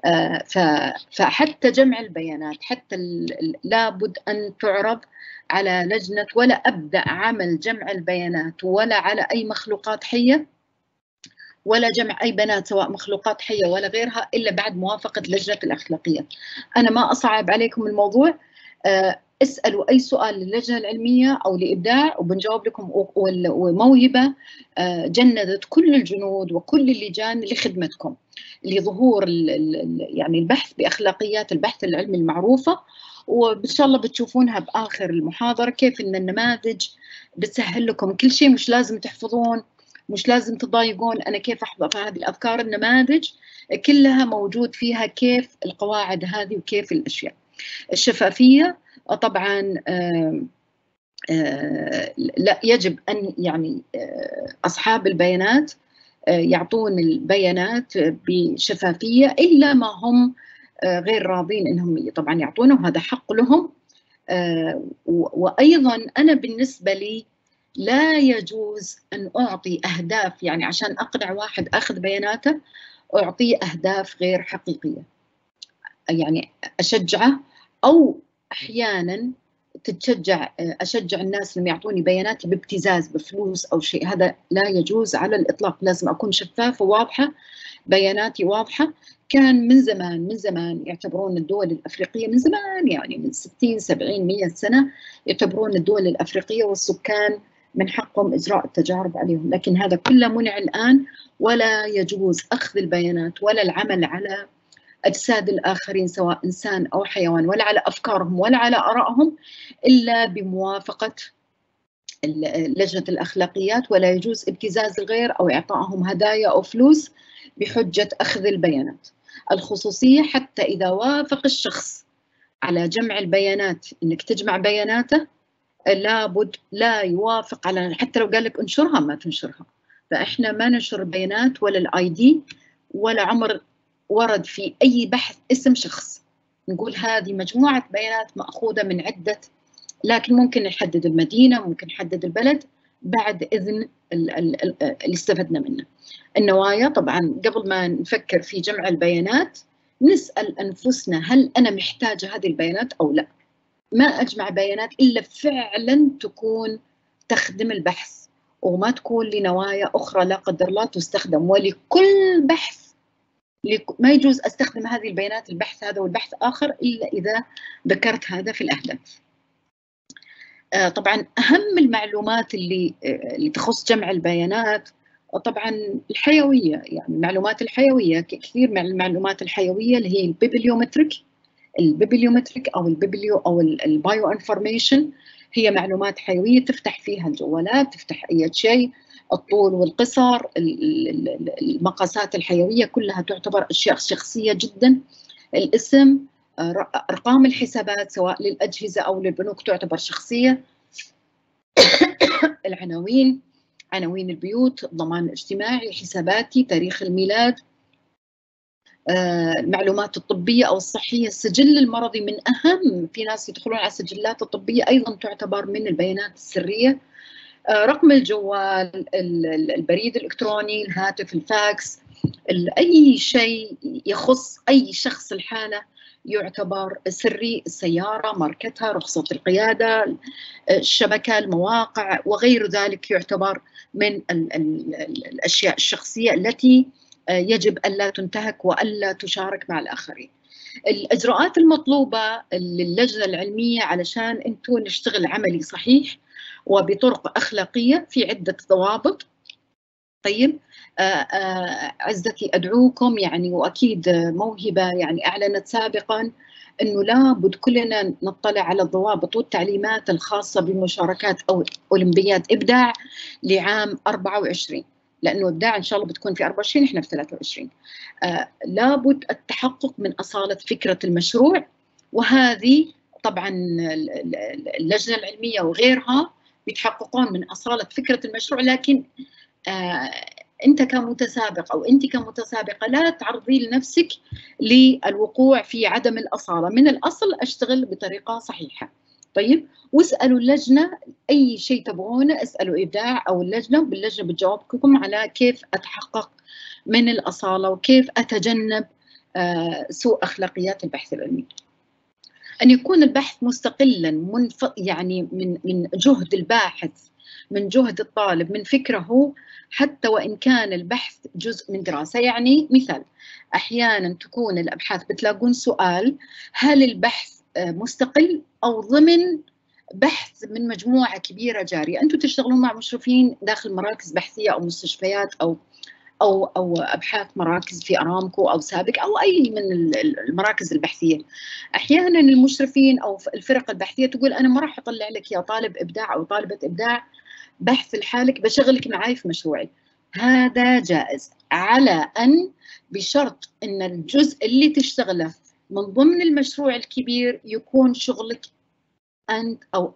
فحتى جمع البيانات حتى لابد أن تعرض على لجنة، ولا أبدأ عمل جمع البيانات ولا على أي مخلوقات حية ولا جمع أي بيانات سواء مخلوقات حية ولا غيرها إلا بعد موافقة لجنة الأخلاقيات. أنا ما أصعب عليكم الموضوع، اسألوا أي سؤال للجنة العلمية أو لإبداع وبنجاوب لكم. وموهبة جندت كل الجنود وكل اللجان لخدمتكم لظهور يعني البحث بأخلاقيات البحث العلمي المعروفة. وإن شاء الله بتشوفونها بآخر المحاضرة كيف إن النماذج بتسهل لكم كل شيء، مش لازم تحفظون، مش لازم تضايقون. أنا كيف أحفظ هذه الأفكار؟ النماذج كلها موجود فيها كيف القواعد هذه وكيف الأشياء. الشفافية طبعا لا، يجب أن يعني أصحاب البيانات يعطون البيانات بشفافية، إلا ما هم غير راضين إنهم طبعا يعطونه، وهذا حق لهم. وأيضا أنا بالنسبة لي لا يجوز أن أعطي أهداف، يعني عشان أقنع واحد أخذ بياناته أعطيه أهداف غير حقيقية، يعني أشجعه، أو أحيانا أشجع الناس انهم يعطوني بياناتي بابتزاز بفلوس أو شيء، هذا لا يجوز على الإطلاق. لازم أكون شفافة وواضحة، بياناتي واضحة. كان من زمان يعتبرون الدول الأفريقية، من زمان يعني من 60 70 100 سنة، يعتبرون الدول الأفريقية والسكان من حقهم إجراء التجارب عليهم، لكن هذا كله منع الآن. ولا يجوز أخذ البيانات ولا العمل على أجساد الآخرين سواء إنسان أو حيوان، ولا على أفكارهم ولا على آرائهم، إلا بموافقة لجنة الأخلاقيات. ولا يجوز ابتزاز الغير أو إعطائهم هدايا أو فلوس بحجة أخذ البيانات. الخصوصية، حتى إذا وافق الشخص على جمع البيانات إنك تجمع بياناته، لابد لا يوافق على، حتى لو قال لك انشرها ما تنشرها. فإحنا ما ننشر بيانات ولا الآي دي ولا عمر ورد في أي بحث اسم شخص. نقول هذه مجموعة بيانات مأخوذة من عدة، لكن ممكن نحدد المدينة، ممكن نحدد البلد بعد إذن اللي استفدنا منه. النوايا طبعا قبل ما نفكر في جمع البيانات نسأل أنفسنا هل أنا محتاجة هذه البيانات أو لا. ما أجمع بيانات إلا فعلا تكون تخدم البحث وما تكون لنوايا أخرى لا قدر الله تستخدم. ولكل بحث ما يجوز أستخدم هذه البيانات البحث هذا والبحث آخر إلا إذا ذكرت هذا في الأهداف. طبعا أهم المعلومات اللي تخص جمع البيانات طبعا الحيوية، يعني المعلومات الحيوية. كثير من المعلومات الحيوية اللي هي البيبليومتريك أو البايو انفورميشن، هي معلومات حيوية تفتح فيها الجوالات، تفتح أي شيء، الطول والقصر، المقاسات الحيوية كلها تعتبر أشياء شخصية جدا. الاسم، أرقام الحسابات سواء للأجهزة أو للبنوك تعتبر شخصية. العناوين، عناوين البيوت، الضمان الاجتماعي، حساباتي، تاريخ الميلاد، المعلومات الطبية أو الصحية، السجل المرضي من أهم، في ناس يدخلون على السجلات الطبية أيضا تعتبر من البيانات السرية. رقم الجوال، البريد الإلكتروني، الهاتف، الفاكس، أي شيء يخص أي شخص الحالة يعتبر سري. السيارة، ماركتها، رخصة القيادة، الشبكة، المواقع وغير ذلك يعتبر من الأشياء الشخصية التي يجب ألا تنتهك وألا تشارك مع الآخرين. الإجراءات المطلوبة للجنة العلمية علشان أنتوا نشتغل عملي صحيح وبطرق أخلاقية في عدة ضوابط. طيب، عزتي أدعوكم يعني، وأكيد موهبة يعني أعلنت سابقا أنه لابد كلنا نطلع على الضوابط والتعليمات الخاصة بمشاركات أو أولمبياد إبداع لعام 24، لأنه إبداع إن شاء الله بتكون في 24، إحنا في 23. لابد التحقق من أصالة فكرة المشروع، وهذه طبعا اللجنة العلمية وغيرها بيتحققون من أصالة فكرة المشروع، لكن أنت كمتسابق أو أنت كمتسابقة لا تعرضي لنفسك للوقوع في عدم الأصالة. من الأصل أشتغل بطريقة صحيحة. طيب، واسألوا اللجنة أي شيء تبغونه، اسألوا إبداع أو اللجنة، باللجنة بتجاوبكم على كيف أتحقق من الأصالة وكيف أتجنب سوء أخلاقيات البحث العلمي. أن يكون البحث مستقلا يعني من جهد الباحث، من جهد الطالب، من فكره هو، حتى وإن كان البحث جزء من دراسة. يعني مثال، أحيانا تكون الأبحاث بتلاقون سؤال: هل البحث مستقل أو ضمن بحث من مجموعة كبيرة جارية؟ أنتم تشتغلون مع مشرفين داخل مراكز بحثية أو مستشفيات أو أبحاث مراكز في أرامكو أو سابق أو أي من المراكز البحثية. أحيانا المشرفين أو الفرق البحثية تقول: أنا ما راح أطلع لك يا طالب إبداع أو طالبة إبداع بحث لحالك، بشغلك معاي في مشروعي. هذا جائز، على أن بشرط أن الجزء اللي تشتغله من ضمن المشروع الكبير يكون شغلك أنت أو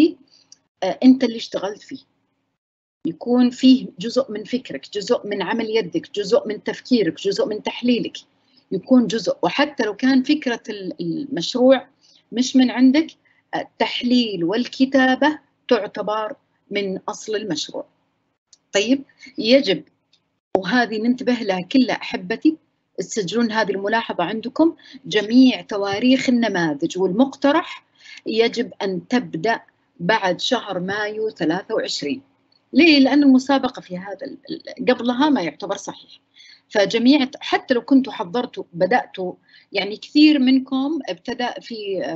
أنت اللي اشتغلت فيه، يكون فيه جزء من فكرك، جزء من عمل يدك، جزء من تفكيرك، جزء من تحليلك، يكون جزء. وحتى لو كان فكرة المشروع مش من عندك، التحليل والكتابة تعتبر من أصل المشروع. طيب، يجب، وهذه ننتبه لها كلها أحبتي، تسجلون هذه الملاحظة عندكم: جميع تواريخ النماذج والمقترح يجب أن تبدأ بعد شهر مايو 23. ليه؟ لأن المسابقة في هذا قبلها ما يعتبر صحيح. فجميع، حتى لو كنتوا حضرتوا بدأتوا، يعني كثير منكم ابتدأ في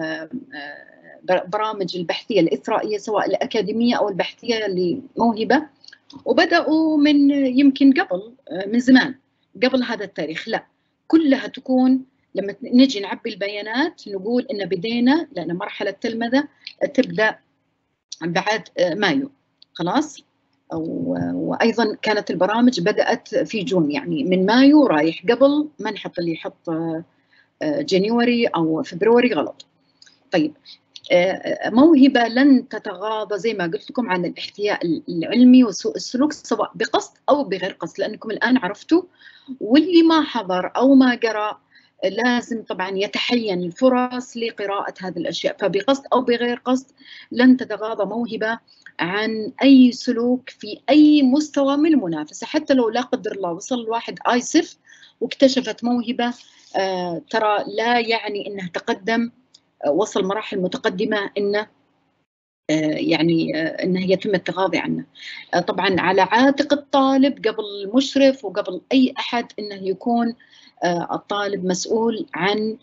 برامج البحثية الإثرائية سواء الأكاديمية أو البحثية لموهبة، وبدأوا من يمكن قبل، من زمان قبل هذا التاريخ. لا، كلها تكون لما نجي نعبي البيانات نقول إن بدينا، لأن مرحلة التلمذة تبدأ بعد مايو خلاص. وأيضا كانت البرامج بدأت في جون، يعني من مايو رايح، قبل ما نحط اللي يحط جانيوري أو فبراير غلط. طيب، موهبة لن تتغاضى زي ما قلت لكم عن الاحتياء العلمي وسوء السلوك، سواء بقصد أو بغير قصد، لأنكم الآن عرفتوا. واللي ما حضر أو ما قرأ لازم طبعا يتحين الفرص لقراءة هذه الأشياء. فبقصد أو بغير قصد لن تتغاضى موهبة عن أي سلوك في أي مستوى من المنافسة، حتى لو لا قدر الله وصل الواحد آيسف واكتشفت موهبة، ترى لا يعني أنه تقدم، وصل مراحل متقدمة، إنه يعني إنه يتم التغاضي عنه. طبعا على عاتق الطالب قبل المشرف وقبل أي أحد إنه يكون الطالب مسؤول عن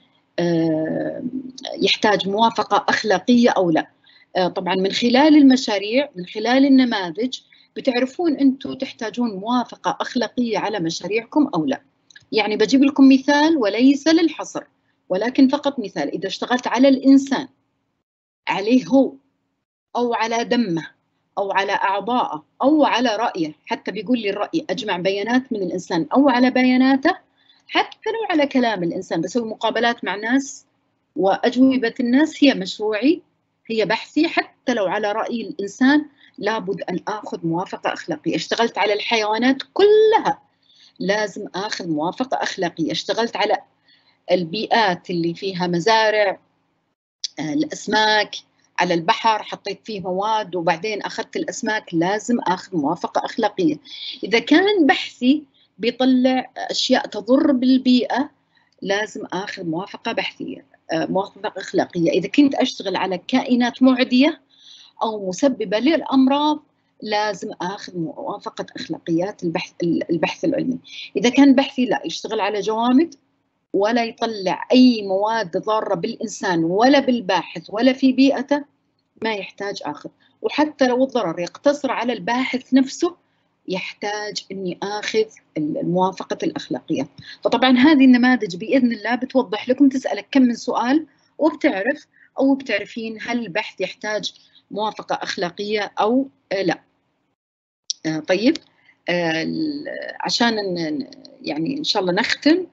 يحتاج موافقة أخلاقية أو لا. طبعا من خلال المشاريع، من خلال النماذج، بتعرفون أنتم تحتاجون موافقة أخلاقية على مشاريعكم أو لا. يعني بجيب لكم مثال وليس للحصر، ولكن فقط مثال. إذا اشتغلت على الإنسان، عليه هو أو على دمه أو على أعضائه أو على رأيه، حتى بيقول لي الرأي، أجمع بيانات من الإنسان أو على بياناته، حتى لو على كلام الإنسان، بسوي مقابلات مع ناس وأجوبة الناس هي مشروعي، هي بحثي، حتى لو على رأي الإنسان لابد أن آخذ موافقة أخلاقية. اشتغلت على الحيوانات كلها لازم آخذ موافقة أخلاقية. اشتغلت على البيئات اللي فيها مزارع، الأسماك، على البحر حطيت فيه مواد وبعدين أخذت الأسماك، لازم أخذ موافقة أخلاقية. إذا كان بحثي بيطلع أشياء تضر بالبيئة لازم أخذ موافقة بحثية، موافقة أخلاقية. إذا كنت أشتغل على كائنات معدية أو مسببة للأمراض لازم أخذ موافقة أخلاقيات البحث العلمي. إذا كان بحثي لا يشتغل على جوامد ولا يطلع أي مواد ضارة بالإنسان ولا بالباحث ولا في بيئته، ما يحتاج آخذ. وحتى لو الضرر يقتصر على الباحث نفسه يحتاج إني آخذ الموافقة الأخلاقية. فطبعا هذه النماذج بإذن الله بتوضح لكم، تسألك كم من سؤال وبتعرف أو بتعرفين هل البحث يحتاج موافقة أخلاقية أو لا. طيب، عشان يعني إن شاء الله نختم.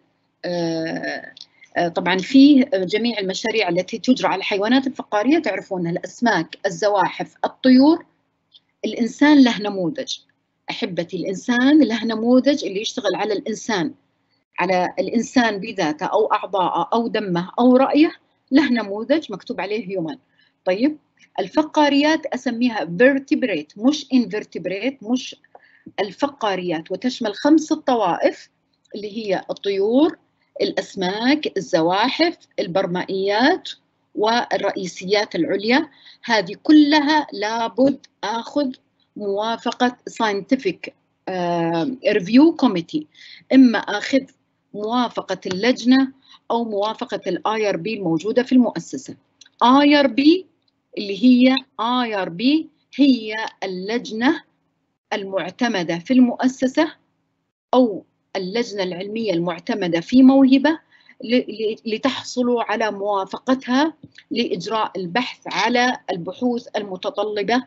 طبعا في جميع المشاريع التي تجرى على الحيوانات الفقارية تعرفونها، الأسماك، الزواحف، الطيور. الإنسان له نموذج أحبتي، الإنسان له نموذج اللي يشتغل على الإنسان، على الإنسان بذاته أو أعضاءه أو دمه أو رأيه، له نموذج مكتوب عليه هيومن. طيب، الفقاريات أسميها vertebrate مش invertebrate، مش الفقاريات، وتشمل 5 طوائف اللي هي الطيور، الأسماك، الزواحف، البرمائيات، والرئيسيات العليا. هذه كلها لابد آخذ موافقة scientific review committee، إما آخذ موافقة اللجنة أو موافقة IRB الموجودة في المؤسسة. IRB اللي هي IRB هي اللجنة المعتمدة في المؤسسة أو اللجنة العلمية المعتمدة في موهبة لتحصلوا على موافقتها لإجراء البحث على البحوث المتطلبة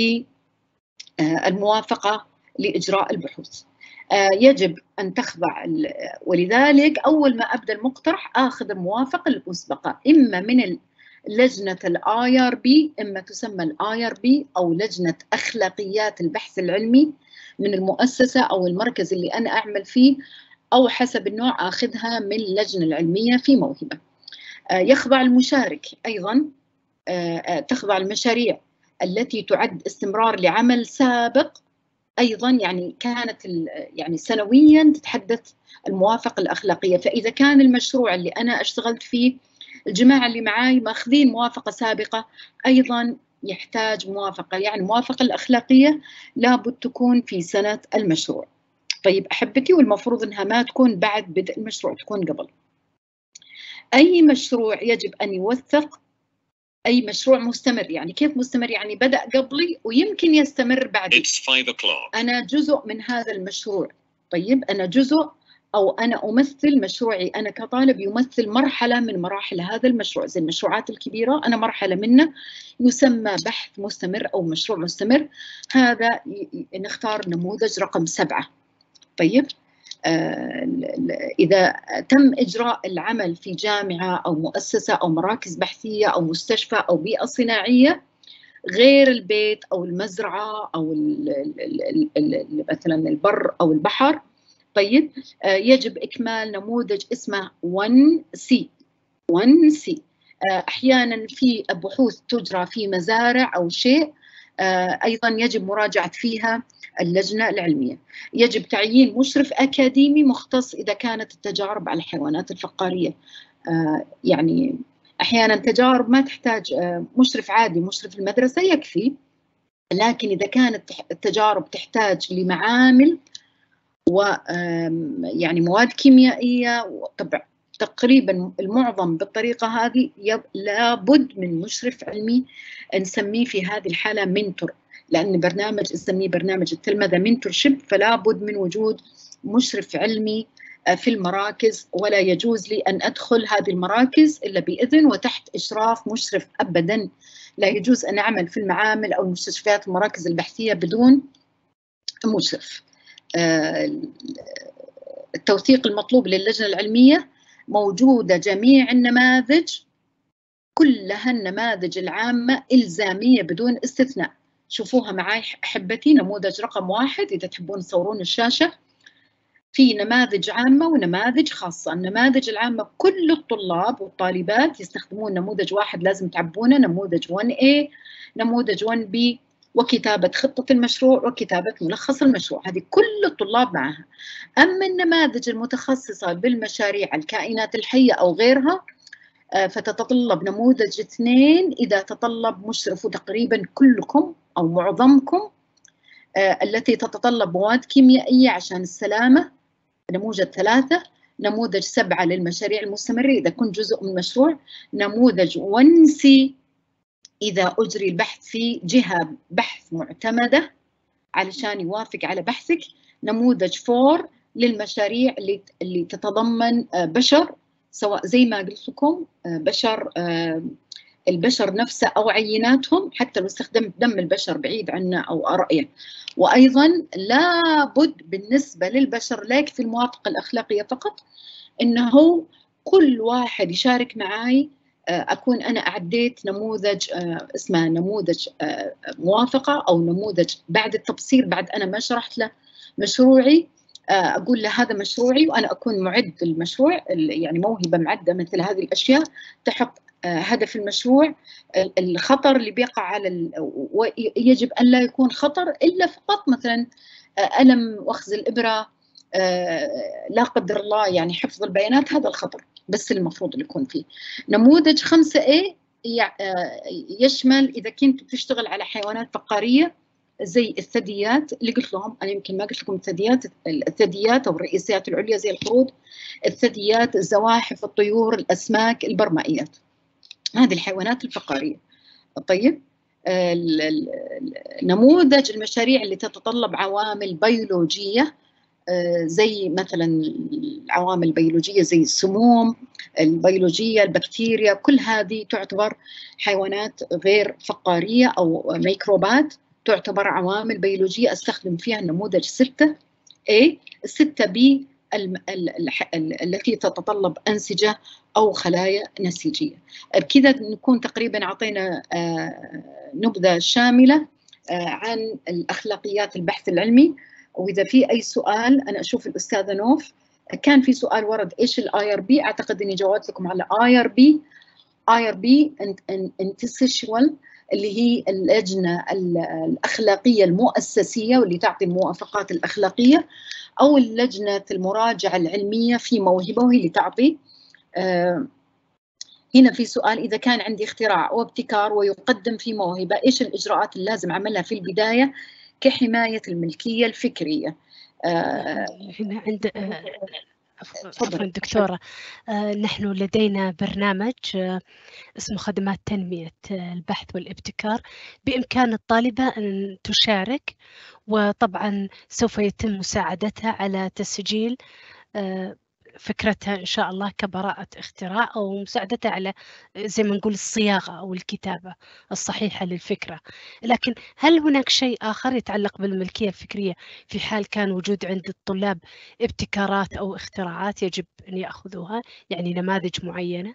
للموافقة لإجراء البحوث. يجب أن تخضع، ولذلك أول ما أبدأ المقترح آخذ الموافقة المسبقة إما من لجنة IRB، إما تسمى IRB أو لجنة أخلاقيات البحث العلمي من المؤسسة أو المركز اللي أنا أعمل فيه، أو حسب النوع آخذها من اللجنة العلمية في موهبة. يخضع المشارك أيضا، تخضع المشاريع التي تعد استمرار لعمل سابق أيضا، يعني كانت يعني سنويا تتحدث الموافقة الأخلاقية. فإذا كان المشروع اللي أنا اشتغلت فيه الجماعة اللي معاي ماخذين موافقة سابقة، أيضا يحتاج موافقة، يعني الموافقة الأخلاقية لابد تكون في سنة المشروع. طيب أحبتي، والمفروض أنها ما تكون بعد بدء المشروع، تكون قبل. أي مشروع يجب أن يوثق، أي مشروع مستمر. يعني كيف مستمر؟ يعني بدأ قبلي ويمكن يستمر بعدي. أنا جزء من هذا المشروع. طيب، أنا جزء أو أنا أمثل مشروعي، أنا كطالب يمثل مرحلة من مراحل هذا المشروع. زي المشروعات الكبيرة أنا مرحلة منه يسمى بحث مستمر أو مشروع مستمر. هذا نختار نموذج رقم 7. طيب، إذا تم إجراء العمل في جامعة أو مؤسسة أو مراكز بحثية أو مستشفى أو بيئة صناعية غير البيت أو المزرعة أو مثلا البر أو البحر، طيب، يجب إكمال نموذج اسمه 1C. 1C أحيانا في بحوث تجرى في مزارع أو شيء، أيضا يجب مراجعة فيها اللجنة العلمية. يجب تعيين مشرف أكاديمي مختص إذا كانت التجارب على الحيوانات الفقارية. يعني أحيانا تجارب ما تحتاج مشرف عادي، مشرف المدرسة يكفي، لكن إذا كانت التجارب تحتاج لمعامل ويعني مواد كيميائية، طبعا تقريبا المعظم بالطريقة هذه لابد من مشرف علمي نسميه في هذه الحالة منتور، لأن برنامج نسميه برنامج التلمذة منتورشيب، فلا بد من وجود مشرف علمي في المراكز. ولا يجوز لي أن أدخل هذه المراكز إلا بإذن وتحت إشراف مشرف أبدا. لا يجوز أن أعمل في المعامل أو المستشفيات المراكز البحثية بدون مشرف. التوثيق المطلوب للجنة العلمية موجودة جميع النماذج، كلها النماذج العامة إلزامية بدون استثناء. شوفوها معي أحبتي، نموذج رقم 1 إذا تحبون تصورون الشاشة، في نماذج عامة ونماذج خاصة. النماذج العامة كل الطلاب والطالبات يستخدمون نموذج واحد لازم تعبونه، نموذج 1A، نموذج 1B، وكتابة خطة المشروع وكتابة ملخص المشروع، هذه كل الطلاب معها. أما النماذج المتخصصة بالمشاريع الكائنات الحية أو غيرها فتتطلب نموذج 2 إذا تطلب مشرف، وتقريبا كلكم أو معظمكم التي تتطلب مواد كيميائية عشان السلامة، نموذج 3. نموذج 7 للمشاريع المستمرة إذا كنت جزء من مشروع. نموذج 1C إذا أجري البحث في جهة بحث معتمدة علشان يوافق على بحثك. نموذج 4 للمشاريع اللي تتضمن بشر، سواء زي ما قلت لكم بشر، البشر نفسه أو عيناتهم، حتى لو استخدمت دم البشر بعيد عنه أو رأيه. وأيضا لابد بالنسبة للبشر لا يكفي الموافقة الأخلاقية فقط، إنه كل واحد يشارك معي أكون أنا أعديت نموذج اسمه نموذج موافقة، أو نموذج بعد التبصير، بعد أنا ما شرحت له مشروعي أقول له هذا مشروعي، وأنا أكون معد المشروع، يعني موهبة معدة مثل هذه الأشياء، تحط هدف المشروع، الخطر اللي بيقع على ويجب أن لا يكون خطر إلا فقط مثلا ألم وأخذ الإبرة، لا قدر الله يعني حفظ البيانات، هذا الخطر بس المفروض اللي يكون فيه. نموذج 5A يشمل إذا كنت تشتغل على حيوانات فقارية زي الثدييات اللي قلت لهم، أنا يمكن ما قلت لكم الثدييات أو الرئيسيات العليا زي القرود، الثدييات، الزواحف، الطيور، الأسماك، البرمائيات، هذه الحيوانات الفقارية. طيب نموذج المشاريع اللي تتطلب عوامل بيولوجية زي مثلا العوامل البيولوجية زي السموم البيولوجية، البكتيريا، كل هذه تعتبر حيوانات غير فقارية أو ميكروبات، تعتبر عوامل بيولوجية أستخدم فيها النموذج 6A. 6B التي تتطلب أنسجة أو خلايا نسيجية. بكذا نكون تقريبا أعطينا نبذة شاملة عن الأخلاقيات البحث العلمي. وإذا في أي سؤال، أنا أشوف الأستاذة نوف كان في سؤال ورد إيش IRB، أعتقد إني جاوبت لكم على IRB انتسيشوال اللي هي اللجنة الأخلاقية المؤسسية واللي تعطي الموافقات الأخلاقية، أو اللجنة المراجعة العلمية في موهبة وهي اللي تعطي. هنا في سؤال، إذا كان عندي اختراع أو ابتكار ويقدم في موهبة، إيش الإجراءات اللي لازم أعملها في البداية كحماية الملكية الفكرية؟ هنا عند عفوا دكتورة، نحن لدينا برنامج اسمه خدمات تنمية البحث والابتكار، بإمكان الطالبة أن تشارك، وطبعا سوف يتم مساعدتها على تسجيل فكرتها إن شاء الله كبراءة اختراع، أو مساعدتها على زي ما نقول الصياغة أو الكتابة الصحيحة للفكرة. لكن هل هناك شيء آخر يتعلق بالملكية الفكرية في حال كان وجود عند الطلاب ابتكارات أو اختراعات يجب أن يأخذوها، يعني نماذج معينة؟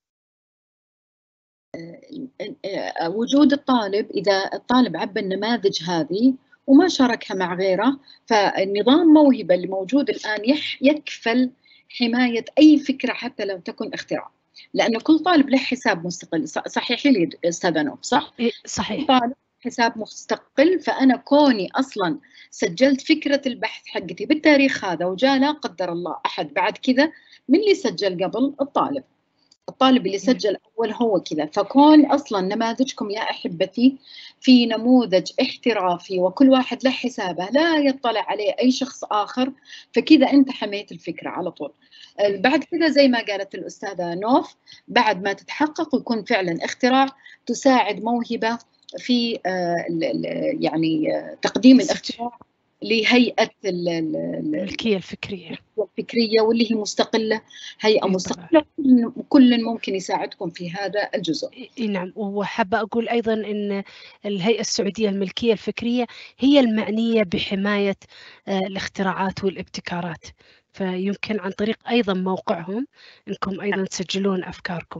وجود الطالب، إذا الطالب عبى النماذج هذه وما شاركها مع غيره، فالنظام موهبة اللي موجود الآن يكفل حماية أي فكرة حتى لو تكن اختراع، لأن كل طالب له حساب مستقل. صحيح لي أستاذة نوف، صح؟ صحيح. طالب حساب مستقل، فأنا كوني أصلا سجلت فكرة البحث حقتي بالتاريخ هذا، وجاء لا قدر الله أحد بعد كذا، من اللي سجل قبل؟ الطالب اللي سجل أول هو كذا. فكون أصلا نماذجكم يا أحبتي في نموذج احترافي وكل واحد له حسابه لا يطلع عليه أي شخص آخر، فكذا أنت حميت الفكرة على طول. بعد كذا زي ما قالت الأستاذة نوف، بعد ما تتحقق ويكون فعلا اختراع، تساعد موهبة في يعني تقديم الاختراع لهيئة الملكية الفكرية واللي هي مستقلة، هيئة مستقلة، كل ممكن يساعدكم في هذا الجزء. نعم، وحابة أقول أيضا أن الهيئة السعودية الملكية الفكرية هي المعنية بحماية الاختراعات والابتكارات، فيمكن عن طريق أيضا موقعهم أنكم أيضا تسجلون أفكاركم.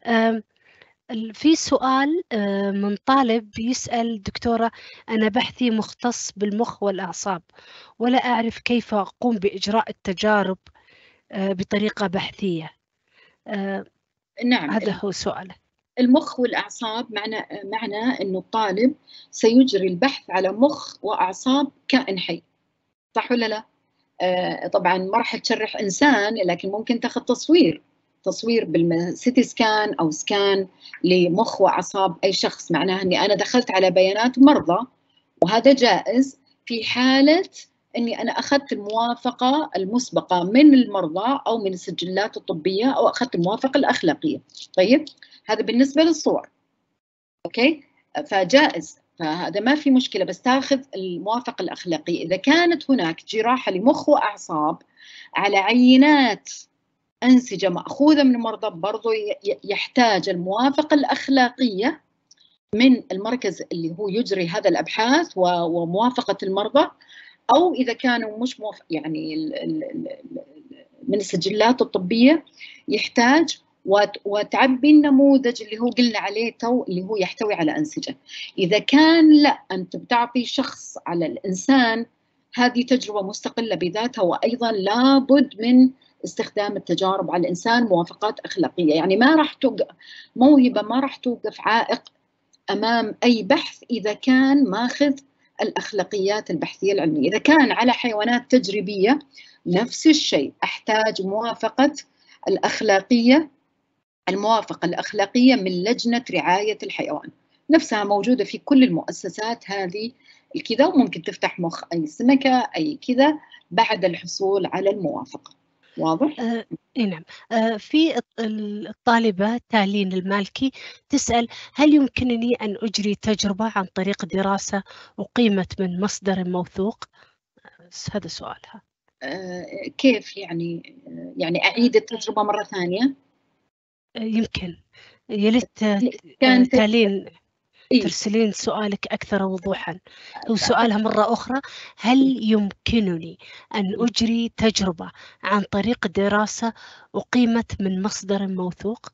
في سؤال من طالب يسأل دكتورة، أنا بحثي مختص بالمخ والأعصاب ولا أعرف كيف أقوم بإجراء التجارب بطريقة بحثية. نعم، هذا هو سؤاله. المخ والأعصاب معنى أنه الطالب سيجري البحث على مخ وأعصاب كائن حي، صح ولا لا؟ طبعا ما راح تشرح إنسان، لكن ممكن تاخذ تصوير بالسيتي سكان أو سكان لمخ وأعصاب أي شخص، معناها أني أنا دخلت على بيانات مرضى، وهذا جائز في حالة أني أنا أخذت الموافقة المسبقة من المرضى أو من السجلات الطبية، أو أخذت الموافقة الأخلاقية. طيب، هذا بالنسبة للصور، أوكي؟ فجائز فهذا ما في مشكلة، بس تاخذ الموافقة الأخلاقية. إذا كانت هناك جراحة لمخ وأعصاب على عينات أنسجة مأخوذة من المرضى، برضو يحتاج الموافقة الأخلاقية من المركز اللي هو يجري هذا الأبحاث وموافقة المرضى، أو إذا كانوا مش يعني من السجلات الطبية يحتاج وتعبي النموذج اللي هو قلنا عليه تو، اللي هو يحتوي على أنسجة. إذا كان لا، أنت بتعطي شخص على الإنسان، هذه تجربة مستقلة بذاتها، وأيضا لابد من استخدام التجارب على الإنسان، موافقات أخلاقية. يعني ما راح توقف موهبة، ما راح توقف عائق أمام أي بحث إذا كان ماخذ الأخلاقيات البحثية العلمية. إذا كان على حيوانات تجريبية نفس الشيء، أحتاج موافقة الأخلاقية، الموافقة الأخلاقية من لجنة رعاية الحيوان، نفسها موجودة في كل المؤسسات هذه الكذا، وممكن تفتح مخ أي سمكة أي كذا بعد الحصول على الموافقة. واضح؟ نعم. في الطالبة تالين المالكي تسأل: هل يمكنني أن أجري تجربة عن طريق دراسة أقيمت من مصدر موثوق؟ هذا سؤالها. كيف يعني؟ يعني أعيد التجربة مرة ثانية؟ يمكن يا ليت تالين ترسلين سؤالك أكثر وضوحا. هو سؤالها مرة أخرى: هل يمكنني أن أجري تجربة عن طريق دراسة أقيمت من مصدر موثوق؟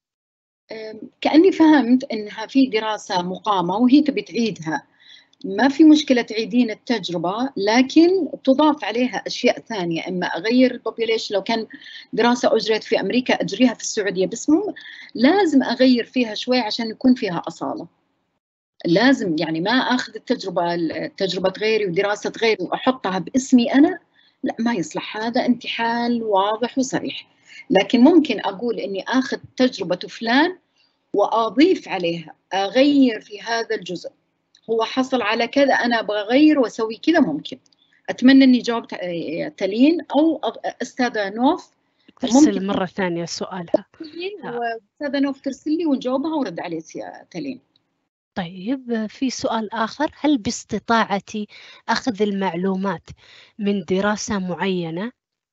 كأني فهمت أنها في دراسة مقامة وهي تبي تعيدها. ما في مشكلة تعيدين التجربة، لكن تضاف عليها أشياء ثانية. إما أغير البوبيوليشن، لو كان دراسة أجريت في أمريكا أجريها في السعودية، بس لازم أغير فيها شوي عشان يكون فيها أصالة. لازم يعني ما أخذ تجربة غيري ودراسة غيري وأحطها باسمي أنا، لا ما يصلح، هذا انتحال واضح وصريح. لكن ممكن أقول إني أخذ تجربة فلان وأضيف عليها، أغير في هذا الجزء، هو حصل على كذا أنا أبغى أغير وأسوي كذا. ممكن. أتمنى إني جاوبت تالين، أو أستاذة نوف ترسل مرة ثانية سؤالها، وأستاذة نوف ترسل لي ونجاوبها ورد عليك يا تالين. طيب، في سؤال آخر: هل باستطاعتي أخذ المعلومات من دراسة معينة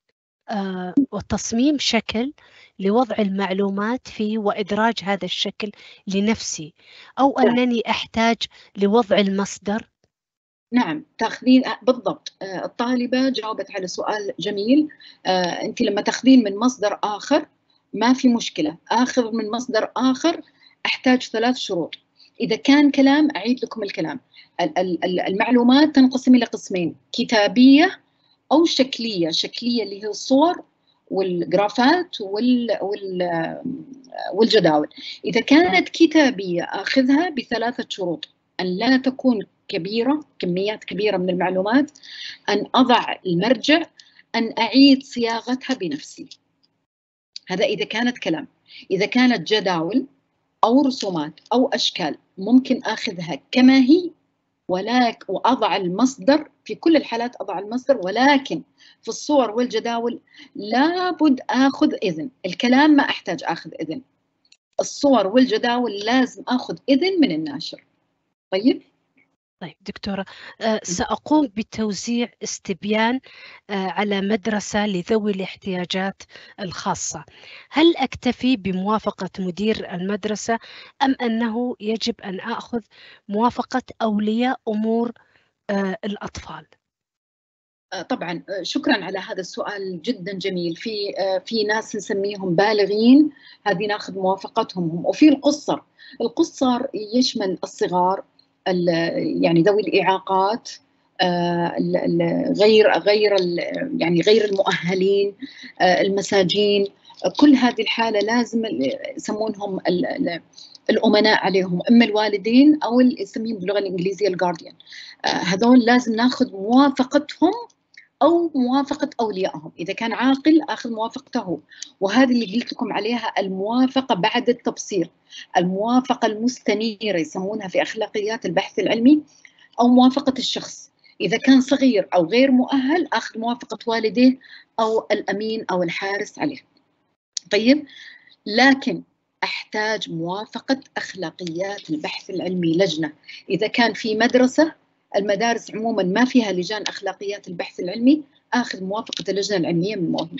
وتصميم شكل لوضع المعلومات فيه وإدراج هذا الشكل لنفسي، أو أنني أحتاج لوضع المصدر؟ نعم، تاخذين بالضبط. الطالبة جاوبت على سؤال جميل. أنت لما تاخذين من مصدر آخر ما في مشكلة. آخذ من مصدر آخر أحتاج 3 شروط. إذا كان كلام، أعيد لكم الكلام، المعلومات تنقسم إلى قسمين: كتابية أو شكلية. شكلية اللي هي الصور والجرافات والجداول. إذا كانت كتابية آخذها ب3 شروط: أن لا تكون كبيرة، كميات كبيرة من المعلومات، أن أضع المرجع، أن أعيد صياغتها بنفسي. هذا إذا كانت كلام. إذا كانت جداول أو رسومات أو أشكال ممكن أخذها كما هي، وأضع المصدر. في كل الحالات أضع المصدر، ولكن في الصور والجداول لابد أخذ إذن. الكلام ما أحتاج أخذ إذن، الصور والجداول لازم أخذ إذن من الناشر. طيب دكتورة، سأقوم بتوزيع استبيان على مدرسة لذوي الاحتياجات الخاصة. هل أكتفي بموافقة مدير المدرسة، أم أنه يجب أن أخذ موافقة أولياء أمور الأطفال؟ طبعا شكرا على هذا السؤال جدا جميل. في ناس نسميهم بالغين، هذه ناخذ موافقتهم هم. وفي القصر يشمل الصغار، يعني ذوي الإعاقات، غير المؤهلين، المساجين. كل هذه الحالة لازم يسمونهم الأمناء عليهم، إما الوالدين أو يسميهم باللغة الإنجليزية الجارديان. هذول لازم ناخذ موافقتهم أو موافقة أوليائهم. إذا كان عاقل أخذ موافقته. وهذه اللي قلت لكم عليها الموافقة بعد التبصير، الموافقة المستنيرة يسمونها في أخلاقيات البحث العلمي، أو موافقة الشخص. إذا كان صغير أو غير مؤهل أخذ موافقة والديه أو الأمين أو الحارس عليه. طيب، لكن أحتاج موافقة أخلاقيات البحث العلمي لجنة. إذا كان في مدرسة، المدارس عموما ما فيها لجان أخلاقيات البحث العلمي، آخذ موافقة اللجنة العلمية من موهبة.